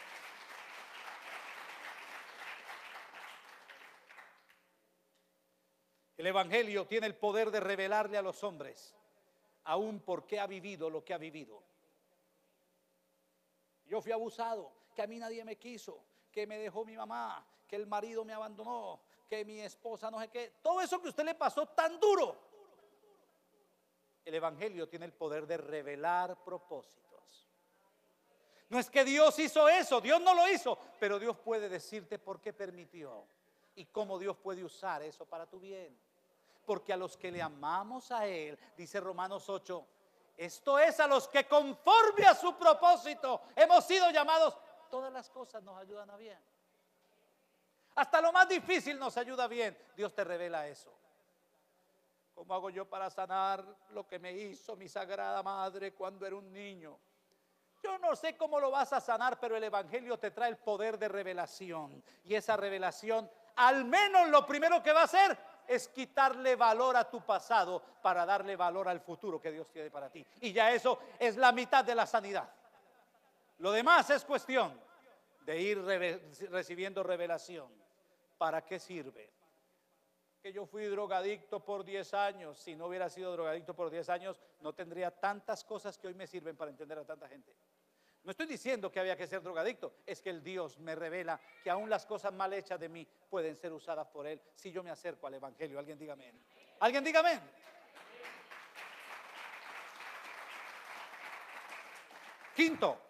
A: El Evangelio tiene el poder de revelarle a los hombres aún por qué ha vivido lo que ha vivido. Yo fui abusado, que a mí nadie me quiso, que me dejó mi mamá, que el marido me abandonó, que mi esposa no sé qué. Todo eso que a usted le pasó tan duro. El Evangelio tiene el poder de revelar propósitos. No es que Dios hizo eso, Dios no lo hizo, pero Dios puede decirte por qué permitió y cómo Dios puede usar eso para tu bien. Porque a los que le amamos a Él, dice Romanos ocho, esto es a los que conforme a su propósito hemos sido llamados, todas las cosas nos ayudan a bien. Hasta lo más difícil nos ayuda bien. Dios te revela eso. ¿Cómo hago yo para sanar lo que me hizo mi sagrada madre cuando era un niño? Yo no sé cómo lo vas a sanar, pero el Evangelio te trae el poder de revelación. Y esa revelación, al menos lo primero que va a hacer es quitarle valor a tu pasado para darle valor al futuro que Dios tiene para ti. Y ya eso es la mitad de la sanidad. Lo demás es cuestión de ir re- recibiendo revelación. ¿Para qué sirve? Que yo fui drogadicto por diez años. Si no hubiera sido drogadicto por diez años, no tendría tantas cosas que hoy me sirven para entender a tanta gente. No estoy diciendo que había que ser drogadicto, es que el Dios me revela que aún las cosas mal hechas de mí pueden ser usadas por Él si yo me acerco al Evangelio. Alguien diga amén. Alguien diga amén. Quinto,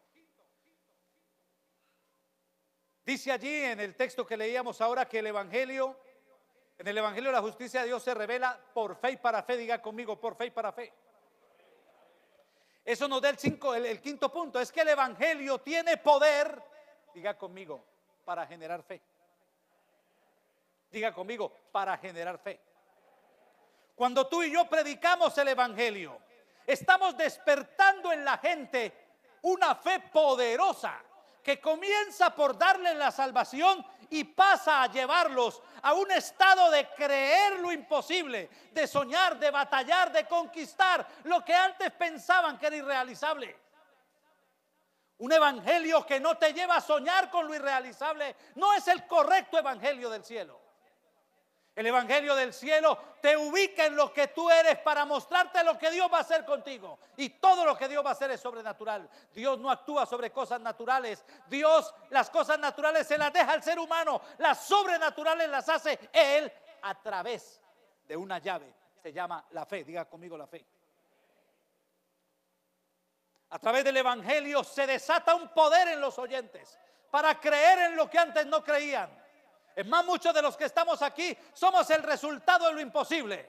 A: dice allí en el texto que leíamos ahora que el Evangelio, en el Evangelio la justicia de Dios se revela por fe y para fe. Diga conmigo, por fe y para fe. Eso nos da el, cinco, el, el quinto punto, es que el Evangelio tiene poder, diga conmigo, para generar fe. Diga conmigo, para generar fe. Cuando tú y yo predicamos el Evangelio, estamos despertando en la gente una fe poderosa que comienza por darles la salvación y pasa a llevarlos a un estado de creer lo imposible, de soñar, de batallar, de conquistar lo que antes pensaban que era irrealizable. Un evangelio que no te lleva a soñar con lo irrealizable no es el correcto evangelio del cielo. El evangelio del cielo te ubica en lo que tú eres para mostrarte lo que Dios va a hacer contigo. Y todo lo que Dios va a hacer es sobrenatural. Dios no actúa sobre cosas naturales. Dios las cosas naturales se las deja al ser humano. Las sobrenaturales las hace Él a través de una llave. Se llama la fe. Diga conmigo la fe. A través del evangelio se desata un poder en los oyentes para creer en lo que antes no creían. Es más, muchos de los que estamos aquí somos el resultado de lo imposible.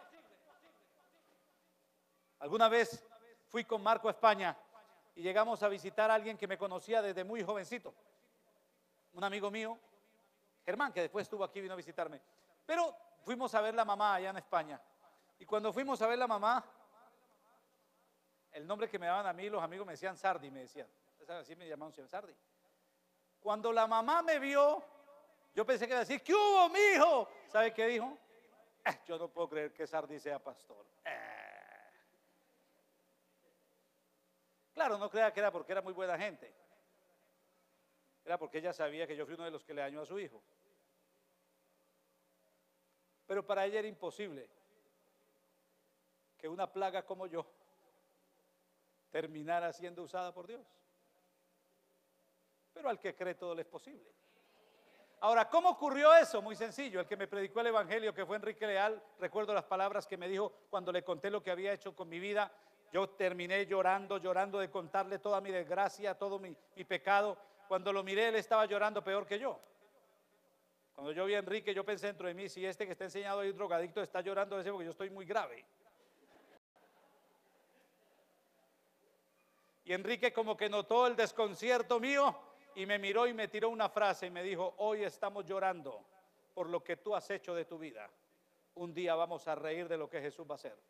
A: Alguna vez fui con Marco a España y llegamos a visitar a alguien que me conocía desde muy jovencito. Un amigo mío, Germán, que después estuvo aquí, vino a visitarme. Pero fuimos a ver la mamá allá en España. Y cuando fuimos a ver la mamá, el nombre que me daban a mí, los amigos me decían Sardi, me decían. Así me llamaban Sardi. Cuando la mamá me vio, yo pensé que iba a decir, ¿qué hubo, mijo? ¿Sabe qué dijo? Eh, yo no puedo creer que Sardi sea pastor. Eh. Claro, no crea que era porque era muy buena gente. Era porque ella sabía que yo fui uno de los que le dañó a su hijo. Pero para ella era imposible que una plaga como yo terminara siendo usada por Dios. Pero al que cree todo le es posible. Ahora, ¿cómo ocurrió eso? Muy sencillo. El que me predicó el evangelio, que fue Enrique Leal, recuerdo las palabras que me dijo cuando le conté lo que había hecho con mi vida. Yo terminé llorando, llorando de contarle toda mi desgracia, todo mi, mi pecado. Cuando lo miré, él estaba llorando peor que yo. Cuando yo vi a Enrique, yo pensé dentro de mí, si este que está enseñado a ir drogadicto está llorando, ese porque yo estoy muy grave. Y Enrique como que notó el desconcierto mío y me miró y me tiró una frase y me dijo: hoy estamos llorando por lo que tú has hecho de tu vida. Un día vamos a reír de lo que Jesús va a hacer.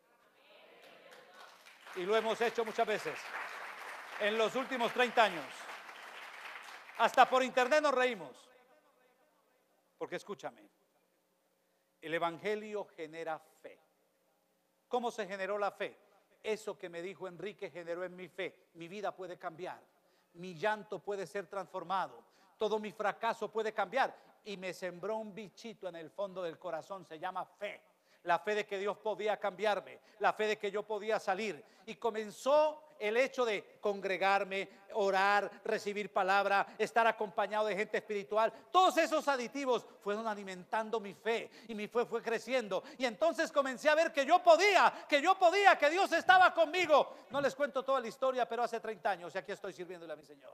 A: Y lo hemos hecho muchas veces en los últimos treinta años. Hasta por internet nos reímos. Porque escúchame, el evangelio genera fe. ¿Cómo se generó la fe? Eso que me dijo Enrique generó en mi fe. Mi vida puede cambiar, mi llanto puede ser transformado, todo mi fracaso puede cambiar. Y me sembró un bichito en el fondo del corazón, se llama fe. La fe de que Dios podía cambiarme, la fe de que yo podía salir. Y comenzó el hecho de congregarme, orar, recibir palabra, estar acompañado de gente espiritual. Todos esos aditivos fueron alimentando mi fe y mi fe fue creciendo. Y entonces comencé a ver que yo podía, que yo podía, que Dios estaba conmigo. No les cuento toda la historia, pero hace treinta años y aquí estoy sirviéndole a mi Señor.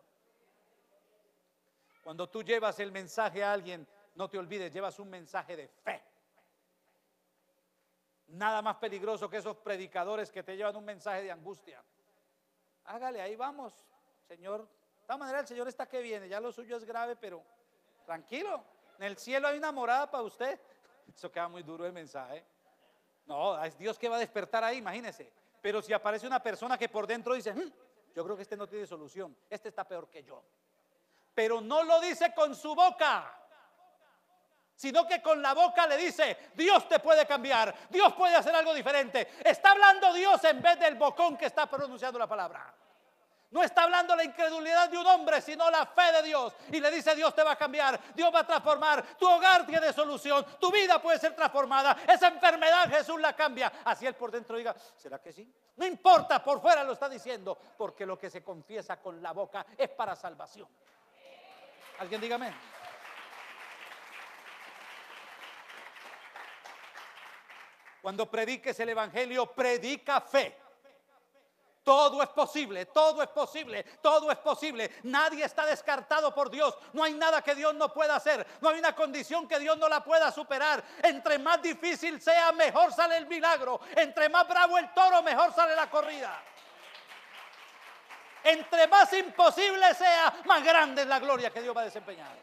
A: Cuando tú llevas el mensaje a alguien, no te olvides, llevas un mensaje de fe. Nada más peligroso que esos predicadores que te llevan un mensaje de angustia. Hágale, ahí vamos, Señor. De todas maneras, el Señor está que viene. Ya lo suyo es grave, pero tranquilo. En el cielo hay una morada para usted. Eso queda muy duro el mensaje. No, es Dios que va a despertar ahí, imagínese. Pero si aparece una persona que por dentro dice: hm, yo creo que este no tiene solución, este está peor que yo. Pero no lo dice con su boca, sino que con la boca le dice: Dios te puede cambiar, Dios puede hacer algo diferente. Está hablando Dios en vez del bocón que está pronunciando la palabra. No está hablando la incredulidad de un hombre, sino la fe de Dios. Y le dice: Dios te va a cambiar, Dios va a transformar, tu hogar tiene solución, tu vida puede ser transformada, esa enfermedad Jesús la cambia. Así él por dentro diga: ¿será que sí? No importa, por fuera lo está diciendo, porque lo que se confiesa con la boca es para salvación. ¿Alguien diga amén? Cuando prediques el evangelio, predica fe. Todo es posible, todo es posible, todo es posible. Nadie está descartado por Dios. No hay nada que Dios no pueda hacer. No hay una condición que Dios no la pueda superar. Entre más difícil sea, mejor sale el milagro. Entre más bravo el toro, mejor sale la corrida. Entre más imposible sea, más grande es la gloria que Dios va a desempeñar.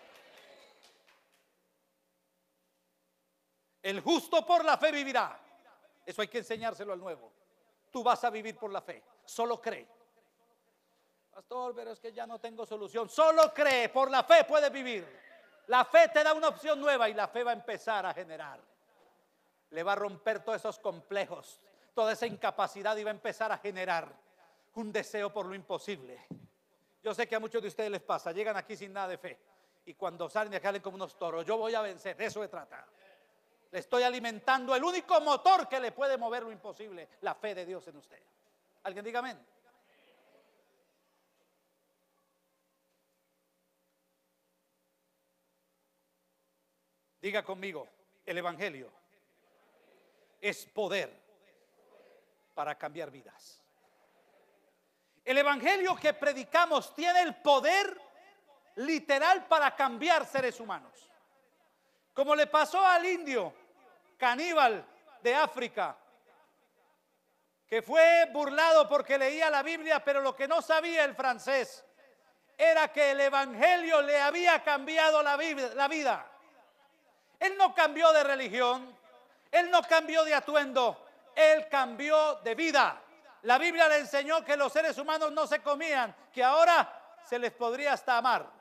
A: El justo por la fe vivirá. Eso hay que enseñárselo al nuevo. Tú vas a vivir por la fe. Solo cree. Pastor, pero es que ya no tengo solución. Solo cree. Por la fe puedes vivir. La fe te da una opción nueva y la fe va a empezar a generar. Le va a romper todos esos complejos, toda esa incapacidad, y va a empezar a generar un deseo por lo imposible. Yo sé que a muchos de ustedes les pasa. Llegan aquí sin nada de fe y cuando salen de acá salen como unos toros. Yo voy a vencer. De eso se trata. Le estoy alimentando el único motor que le puede mover lo imposible, la fe de Dios en usted. ¿Alguien diga amén? Diga conmigo: el evangelio es poder para cambiar vidas. El evangelio que predicamos tiene el poder literal para cambiar seres humanos. Como le pasó al indio caníbal de África, que fue burlado porque leía la Biblia, pero lo que no sabía el francés era que el evangelio le había cambiado la vida. Él no cambió de religión, él no cambió de atuendo, él cambió de vida. La Biblia le enseñó que los seres humanos no se comían, que ahora se les podría hasta amar.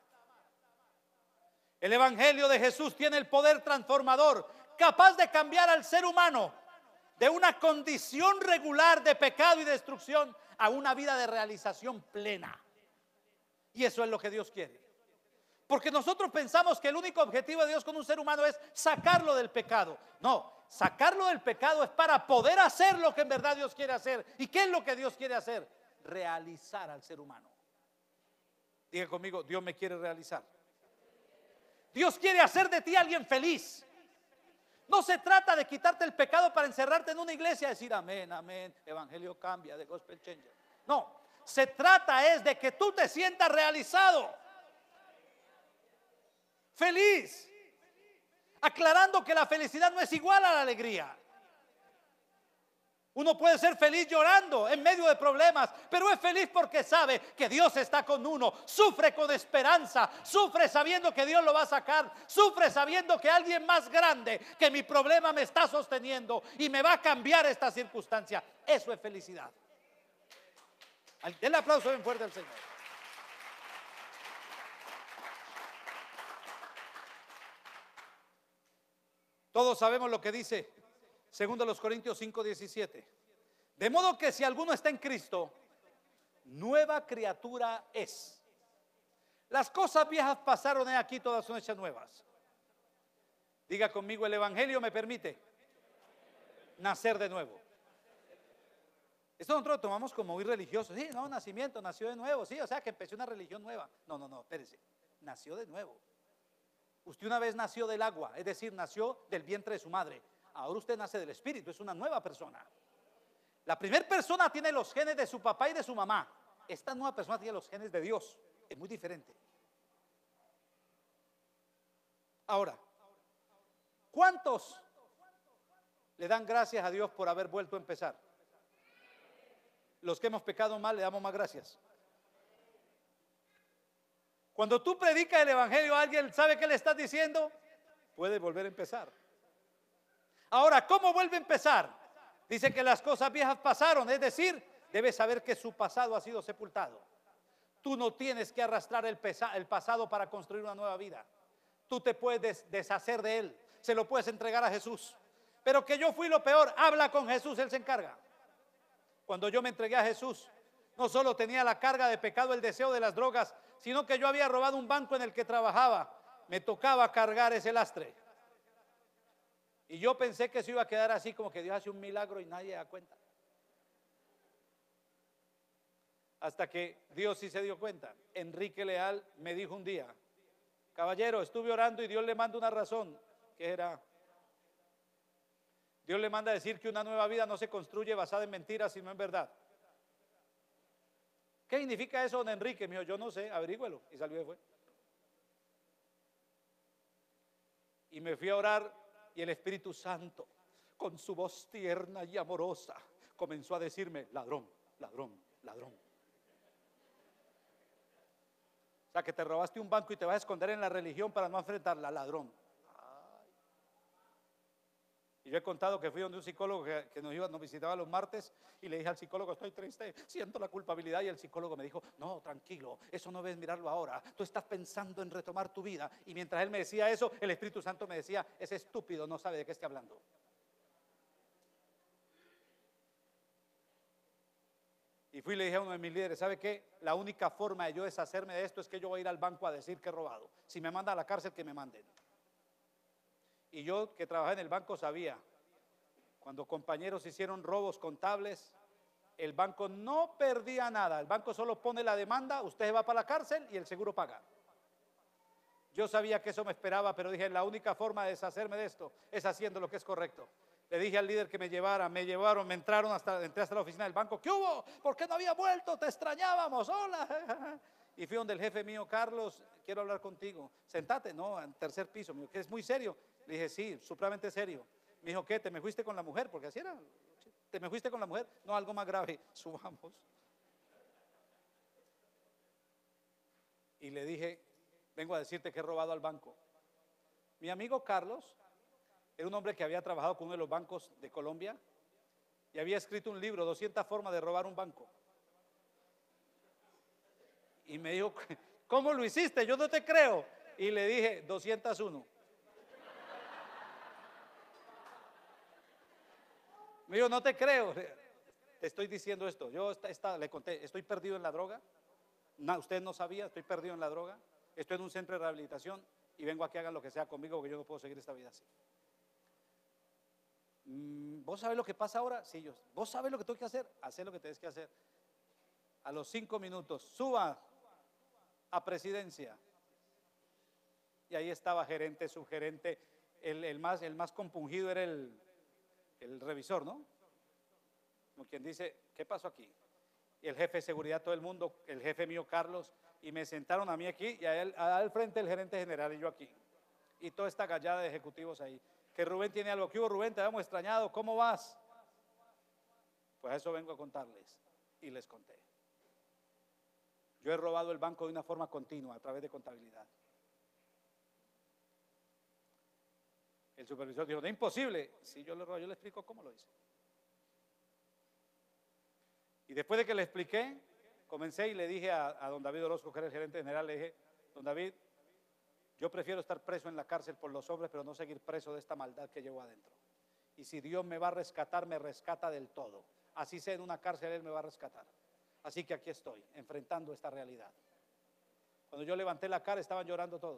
A: El evangelio de Jesús tiene el poder transformador, capaz de cambiar al ser humano de una condición regular de pecado y destrucción a una vida de realización plena. Y eso es lo que Dios quiere. Porque nosotros pensamos que el único objetivo de Dios con un ser humano es sacarlo del pecado. No, sacarlo del pecado es para poder hacer lo que en verdad Dios quiere hacer. ¿Y qué es lo que Dios quiere hacer? Realizar al ser humano. Diga conmigo: Dios me quiere realizar. Dios quiere hacer de ti alguien feliz. No se trata de quitarte el pecado para encerrarte en una iglesia y decir amén, amén, evangelio cambia, de gospel changer. No, se trata es de que tú te sientas realizado, feliz, aclarando que la felicidad no es igual a la alegría. Uno puede ser feliz llorando en medio de problemas, pero es feliz porque sabe que Dios está con uno. Sufre con esperanza, sufre sabiendo que Dios lo va a sacar, sufre sabiendo que alguien más grande que mi problema me está sosteniendo y me va a cambiar esta circunstancia. Eso es felicidad. El aplauso bien fuerte al Señor. Todos sabemos lo que dice segundo los Corintios cinco diecisiete. De modo que si alguno está en Cristo, nueva criatura es. Las cosas viejas pasaron, he aquí todas son hechas nuevas. Diga conmigo, el evangelio me permite nacer de nuevo. Esto nosotros lo tomamos como muy religioso. Sí, no, nacimiento, nació de nuevo. Sí, o sea que empecé una religión nueva. No, no, no, espérese. Nació de nuevo. Usted una vez nació del agua, es decir, nació del vientre de su madre. Ahora usted nace del Espíritu, es una nueva persona. La primera persona tiene los genes de su papá y de su mamá. Esta nueva persona tiene los genes de Dios. Es muy diferente. Ahora, ¿cuántos le dan gracias a Dios por haber vuelto a empezar? Los que hemos pecado mal le damos más gracias. Cuando tú predicas el evangelio a alguien, ¿sabe qué le estás diciendo? Puede volver a empezar. Ahora, ¿cómo vuelve a empezar? Dice que las cosas viejas pasaron, es decir, debe saber que su pasado ha sido sepultado. Tú no tienes que arrastrar el, pesa, el pasado para construir una nueva vida. Tú te puedes deshacer de él, se lo puedes entregar a Jesús. Pero que yo fui lo peor, habla con Jesús, él se encarga. Cuando yo me entregué a Jesús, no solo tenía la carga de pecado, el deseo de las drogas, sino que yo había robado un banco en el que trabajaba. Me tocaba cargar ese lastre. Y yo pensé que eso iba a quedar así, como que Dios hace un milagro y nadie da cuenta. Hasta que Dios sí se dio cuenta. Enrique Leal me dijo un día: caballero, estuve orando y Dios le manda una razón. ¿Qué era? Dios le manda a decir que una nueva vida no se construye basada en mentiras, sino en verdad. ¿Qué significa eso, don Enrique? Me dijo, yo no sé, averígüelo. Y salió y fue. Y me fui a orar y el Espíritu Santo, con su voz tierna y amorosa, comenzó a decirme: ladrón, ladrón, ladrón. O sea, que te robaste un banco y te vas a esconder en la religión para no enfrentarla, ladrón. Y yo he contado que fui donde un psicólogo que, que nos, iba, nos visitaba los martes y le dije al psicólogo: estoy triste, siento la culpabilidad. Y el psicólogo me dijo: no, tranquilo, eso no debes mirarlo ahora, tú estás pensando en retomar tu vida. Y mientras él me decía eso, el Espíritu Santo me decía: ese estúpido no sabe de qué está hablando. Y fui y le dije a uno de mis líderes: ¿sabe qué? La única forma de yo deshacerme de esto es que yo voy a ir al banco a decir que he robado. Si me manda a la cárcel, que me manden. Y yo, que trabajaba en el banco, sabía, cuando compañeros hicieron robos contables, el banco no perdía nada. El banco solo pone la demanda, usted se va para la cárcel y el seguro paga. Yo sabía que eso me esperaba, pero dije: la única forma de deshacerme de esto es haciendo lo que es correcto. Le dije al líder que me llevara, me llevaron, me entraron hasta, entré hasta la oficina del banco. ¿Qué hubo? ¿Por qué no había vuelto? Te extrañábamos, hola. Y fui donde el jefe mío: Carlos, quiero hablar contigo. Sentate, no, en tercer piso. Me dijo: ¿que es muy serio? Le dije: sí, supremamente serio. Me dijo: ¿qué? ¿Te me fuiste con la mujer? Porque así era. ¿Te me fuiste con la mujer? No, algo más grave. Subamos. Y le dije: vengo a decirte que he robado al banco. Mi amigo Carlos era un hombre que había trabajado con uno de los bancos de Colombia y había escrito un libro, doscientas formas de robar un banco. Y me dijo: ¿cómo lo hiciste? Yo no te creo. Y le dije: doscientos uno. Me dijo: no te creo. Te estoy diciendo esto. Yo está, está, le conté: estoy perdido en la droga. No, usted no sabía, estoy perdido en la droga. Estoy en un centro de rehabilitación y vengo a que hagan lo que sea conmigo, porque yo no puedo seguir esta vida así. ¿Vos sabés lo que pasa ahora? Sí, yo. ¿Vos sabés lo que tengo que hacer? Hacé lo que tenés que hacer. A los cinco minutos, suba a presidencia. Y ahí estaba gerente, subgerente. El, el, más, el más compungido era el, el revisor, ¿no? Como quien dice: ¿qué pasó aquí? Y el jefe de seguridad, todo el mundo, el jefe mío Carlos, y me sentaron a mí aquí y a él, al frente el gerente general y yo aquí. Y toda esta gallada de ejecutivos ahí. Que Rubén tiene algo. ¿Qué hubo, Rubén? Te habíamos extrañado, ¿cómo vas? Pues a eso vengo a contarles. Y les conté. Yo he robado el banco de una forma continua a través de contabilidad. El supervisor dijo, no es imposible. Si yo le robo, yo le explico cómo lo hice. Y después de que le expliqué, comencé y le dije a, a don David Orozco, que era el gerente general, le dije, don David, yo prefiero estar preso en la cárcel por los hombres, pero no seguir preso de esta maldad que llevo adentro. Y si Dios me va a rescatar, me rescata del todo. Así sea en una cárcel, Él me va a rescatar. Así que aquí estoy, enfrentando esta realidad. Cuando yo levanté la cara, estaban llorando todos.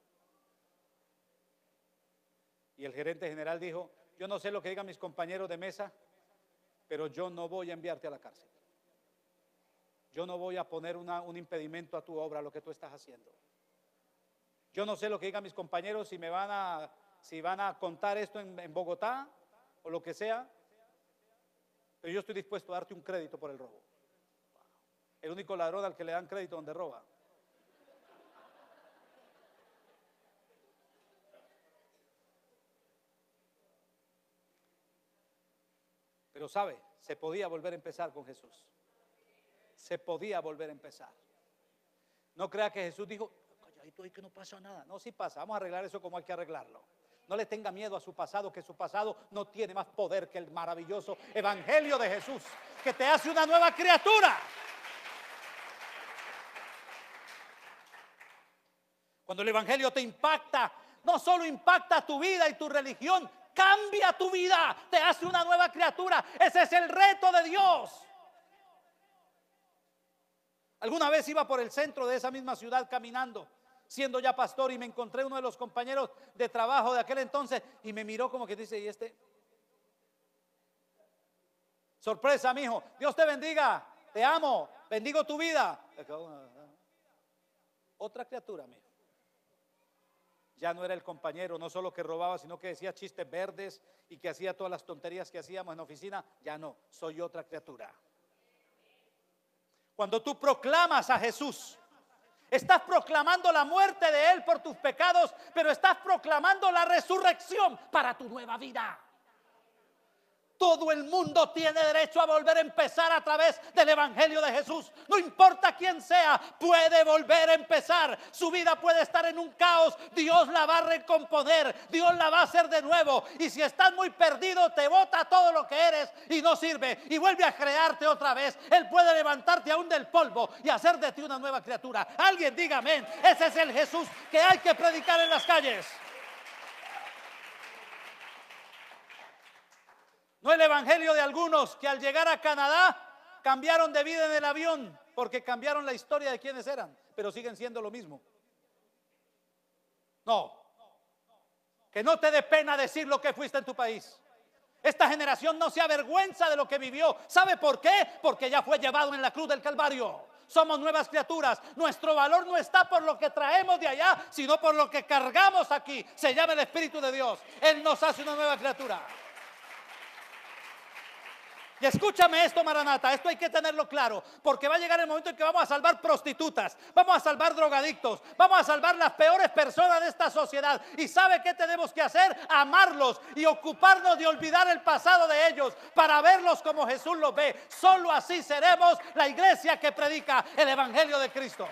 A: Y el gerente general dijo, yo no sé lo que digan mis compañeros de mesa, pero yo no voy a enviarte a la cárcel. Yo no voy a poner una, un impedimento a tu obra, a lo que tú estás haciendo. Yo no sé lo que digan mis compañeros, si me van a, si van a contar esto en, en Bogotá o lo que sea, pero yo estoy dispuesto a darte un crédito por el robo. El único ladrón al que le dan crédito donde roba. Pero sabe, se podía volver a empezar con Jesús. Se podía volver a empezar. No crea que Jesús dijo, calladito ahí que no pasa nada. No, sí pasa, vamos a arreglar eso como hay que arreglarlo. No le tenga miedo a su pasado, que su pasado no tiene más poder que el maravilloso evangelio de Jesús, que te hace una nueva criatura. Cuando el evangelio te impacta, no solo impacta tu vida y tu religión, cambia tu vida, te hace una nueva criatura. Ese es el reto de Dios. Alguna vez iba por el centro de esa misma ciudad caminando, siendo ya pastor, y me encontré uno de los compañeros de trabajo de aquel entonces y me miró como que dice, ¿y este? Sorpresa, mijo, Dios te bendiga, te amo, bendigo tu vida. Otra criatura, mijo. Ya no era el compañero, no solo que robaba, sino que decía chistes verdes y que hacía todas las tonterías que hacíamos en la oficina. Ya no, soy otra criatura. Cuando tú proclamas a Jesús, estás proclamando la muerte de Él por tus pecados, pero estás proclamando la resurrección para tu nueva vida. Todo el mundo tiene derecho a volver a empezar a través del evangelio de Jesús. No importa quién sea, puede volver a empezar. Su vida puede estar en un caos, Dios la va a recomponer, Dios la va a hacer de nuevo. Y si estás muy perdido, te bota todo lo que eres y no sirve y vuelve a crearte otra vez. Él puede levantarte aún del polvo y hacer de ti una nueva criatura. Alguien diga amén. Ese es el Jesús que hay que predicar en las calles. No el evangelio de algunos que al llegar a Canadá cambiaron de vida en el avión porque cambiaron la historia de quiénes eran, pero siguen siendo lo mismo. No, que no te dé pena decir lo que fuiste en tu país. Esta generación no se avergüenza de lo que vivió. ¿Sabe por qué? Porque ya fue llevado en la cruz del Calvario. Somos nuevas criaturas. Nuestro valor no está por lo que traemos de allá, sino por lo que cargamos aquí. Se llama el Espíritu de Dios. Él nos hace una nueva criatura. Y escúchame esto, Maranata, esto hay que tenerlo claro, porque va a llegar el momento en que vamos a salvar prostitutas, vamos a salvar drogadictos, vamos a salvar las peores personas de esta sociedad. ¿Y sabe qué tenemos que hacer? Amarlos y ocuparnos de olvidar el pasado de ellos para verlos como Jesús los ve. Solo así seremos la iglesia que predica el evangelio de Cristo.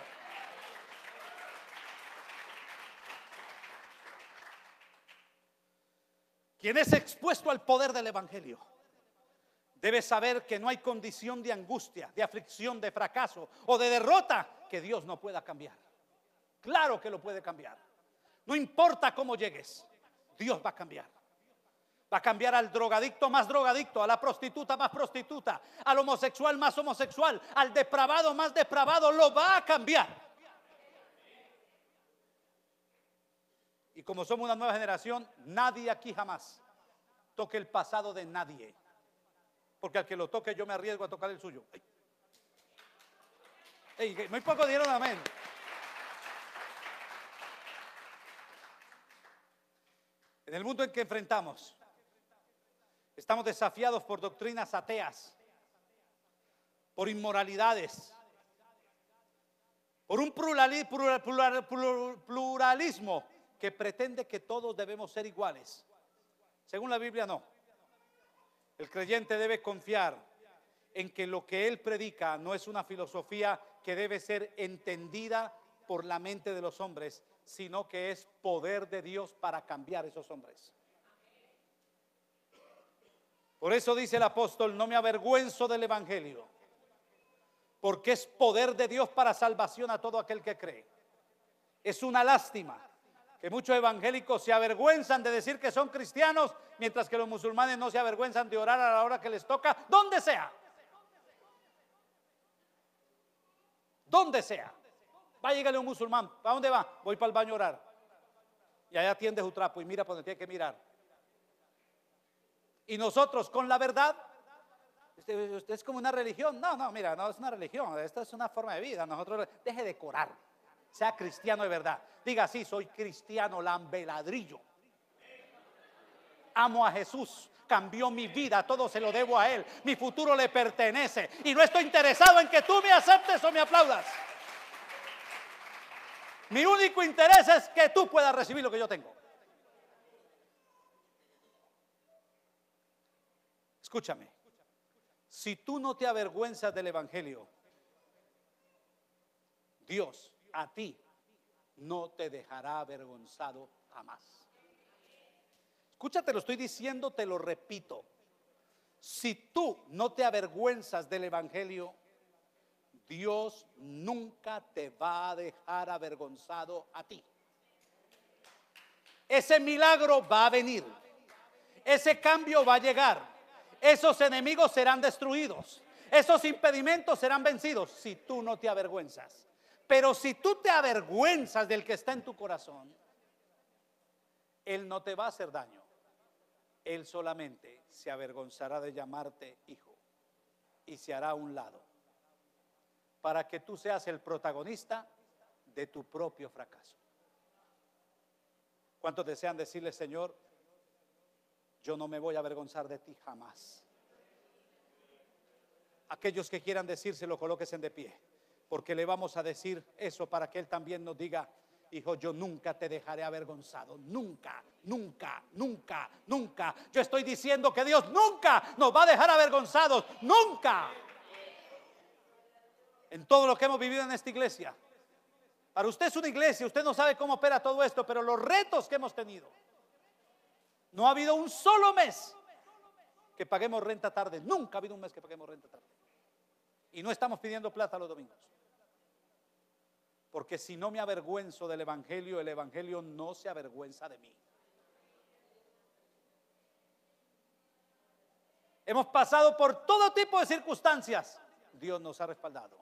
A: Quien es expuesto al poder del evangelio debe saber que no hay condición de angustia, de aflicción, de fracaso o de derrota que Dios no pueda cambiar. Claro que lo puede cambiar. No importa cómo llegues, Dios va a cambiar. Va a cambiar al drogadicto más drogadicto, a la prostituta más prostituta, al homosexual más homosexual, al depravado más depravado. Lo va a cambiar. Y como somos una nueva generación, nadie aquí jamás toque el pasado de nadie. Porque al que lo toque yo me arriesgo a tocar el suyo. Ey, ey, muy pocos dijeron amén. En el mundo en que enfrentamos, estamos desafiados por doctrinas ateas, por inmoralidades, por un plurali- plural- plural- plural- pluralismo que pretende que todos debemos ser iguales. Según la Biblia, no. El creyente debe confiar en que lo que él predica no es una filosofía que debe ser entendida por la mente de los hombres, sino que es poder de Dios para cambiar esos hombres. Por eso dice el apóstol: no me avergüenzo del evangelio, porque es poder de Dios para salvación a todo aquel que cree. Es una lástima que muchos evangélicos se avergüenzan de decir que son cristianos, mientras que los musulmanes no se avergüenzan de orar a la hora que les toca, donde sea. Donde sea. Va a llegarle un musulmán. ¿Para dónde va? Voy para el baño a orar. Y allá tiende su trapo y mira por donde tiene que mirar. Y nosotros con la verdad, usted, usted es como una religión. No, no, mira, no es una religión. Esta es una forma de vida. Nosotros, deje de corar. Sea cristiano de verdad. Diga: sí, soy cristiano lambeladrillo. Amo a Jesús. Cambió mi vida, todo se lo debo a Él. Mi futuro le pertenece. Y no estoy interesado en que tú me aceptes o me aplaudas. Mi único interés es que tú puedas recibir lo que yo tengo. Escúchame. Si tú no te avergüenzas del evangelio, Dios a ti no te dejará avergonzado jamás. Escúchate, lo estoy diciendo, te lo repito. Si tú no te avergüenzas del evangelio, Dios nunca te va a dejar avergonzado a ti. Ese milagro va a venir. Ese cambio va a llegar. Esos enemigos serán destruidos. Esos impedimentos serán vencidos si tú no te avergüenzas. Pero si tú te avergüenzas del que está en tu corazón, Él no te va a hacer daño. Él solamente se avergonzará de llamarte hijo y se hará a un lado para que tú seas el protagonista de tu propio fracaso. ¿Cuántos desean decirle: Señor, yo no me voy a avergonzar de ti jamás? Aquellos que quieran decírselo, colóquense de pie, porque le vamos a decir eso para que Él también nos diga: hijo, yo nunca te dejaré avergonzado. Nunca, nunca, nunca, nunca. Yo estoy diciendo que Dios nunca nos va a dejar avergonzados. Nunca. En todo lo que hemos vivido en esta iglesia. Para usted es una iglesia, usted no sabe cómo opera todo esto, pero los retos que hemos tenido. No ha habido un solo mes que paguemos renta tarde. Nunca ha habido un mes que paguemos renta tarde. Y no estamos pidiendo plata los domingos. Porque si no me avergüenzo del evangelio, el evangelio no se avergüenza de mí. Hemos pasado por todo tipo de circunstancias. Dios nos ha respaldado.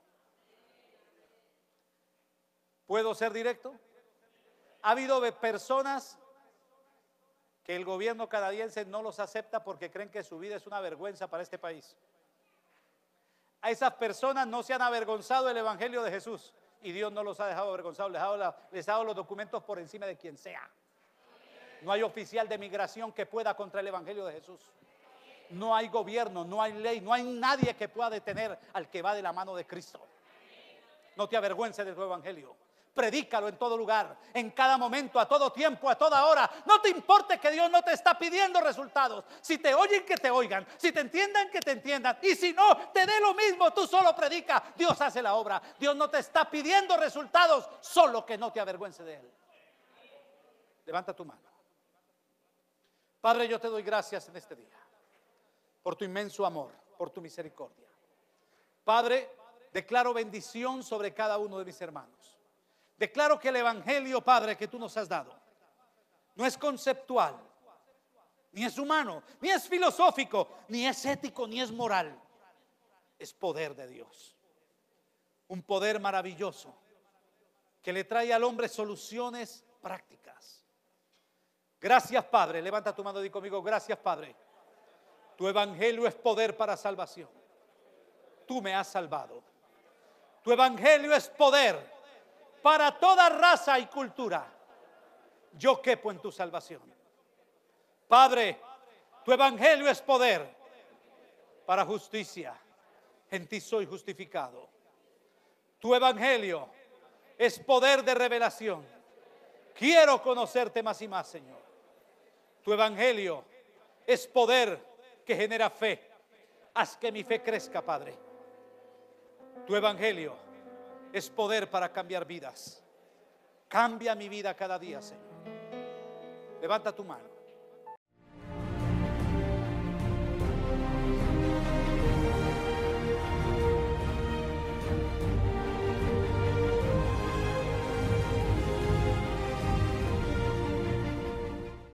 A: ¿Puedo ser directo? Ha habido personas que el gobierno canadiense no los acepta porque creen que su vida es una vergüenza para este país. A esas personas no se han avergonzado del evangelio de Jesús. Y Dios no los ha dejado avergonzados, les ha, dado la, les ha dado los documentos por encima de quien sea. No hay oficial de migración que pueda contra el evangelio de Jesús. No hay gobierno, no hay ley, no hay nadie que pueda detener al que va de la mano de Cristo. No te avergüences de tu evangelio. Predícalo en todo lugar, en cada momento, a todo tiempo, a toda hora. No te importe que Dios no te está pidiendo resultados. Si te oyen, que te oigan. Si te entiendan, que te entiendan. Y si no, te dé lo mismo. Tú solo predica. Dios hace la obra. Dios no te está pidiendo resultados, solo que no te avergüences de Él. Levanta tu mano. Padre, yo te doy gracias en este día por tu inmenso amor, por tu misericordia. Padre, declaro bendición sobre cada uno de mis hermanos. Declaro que el evangelio, Padre, que tú nos has dado, no es conceptual, ni es humano, ni es filosófico, ni es ético, ni es moral. Es poder de Dios. Un poder maravilloso que le trae al hombre soluciones prácticas. Gracias, Padre. Levanta tu mano y di conmigo: gracias, Padre. Tu evangelio es poder para salvación. Tú me has salvado. Tu evangelio es poder para toda raza y cultura. Yo quepo en tu salvación. Padre, tu evangelio es poder para justicia. En ti soy justificado. Tu evangelio es poder de revelación. Quiero conocerte más y más, Señor. Tu evangelio es poder que genera fe. Haz que mi fe crezca, Padre. Tu evangelio es poder para cambiar vidas. Cambia mi vida cada día, Señor. Levanta tu mano.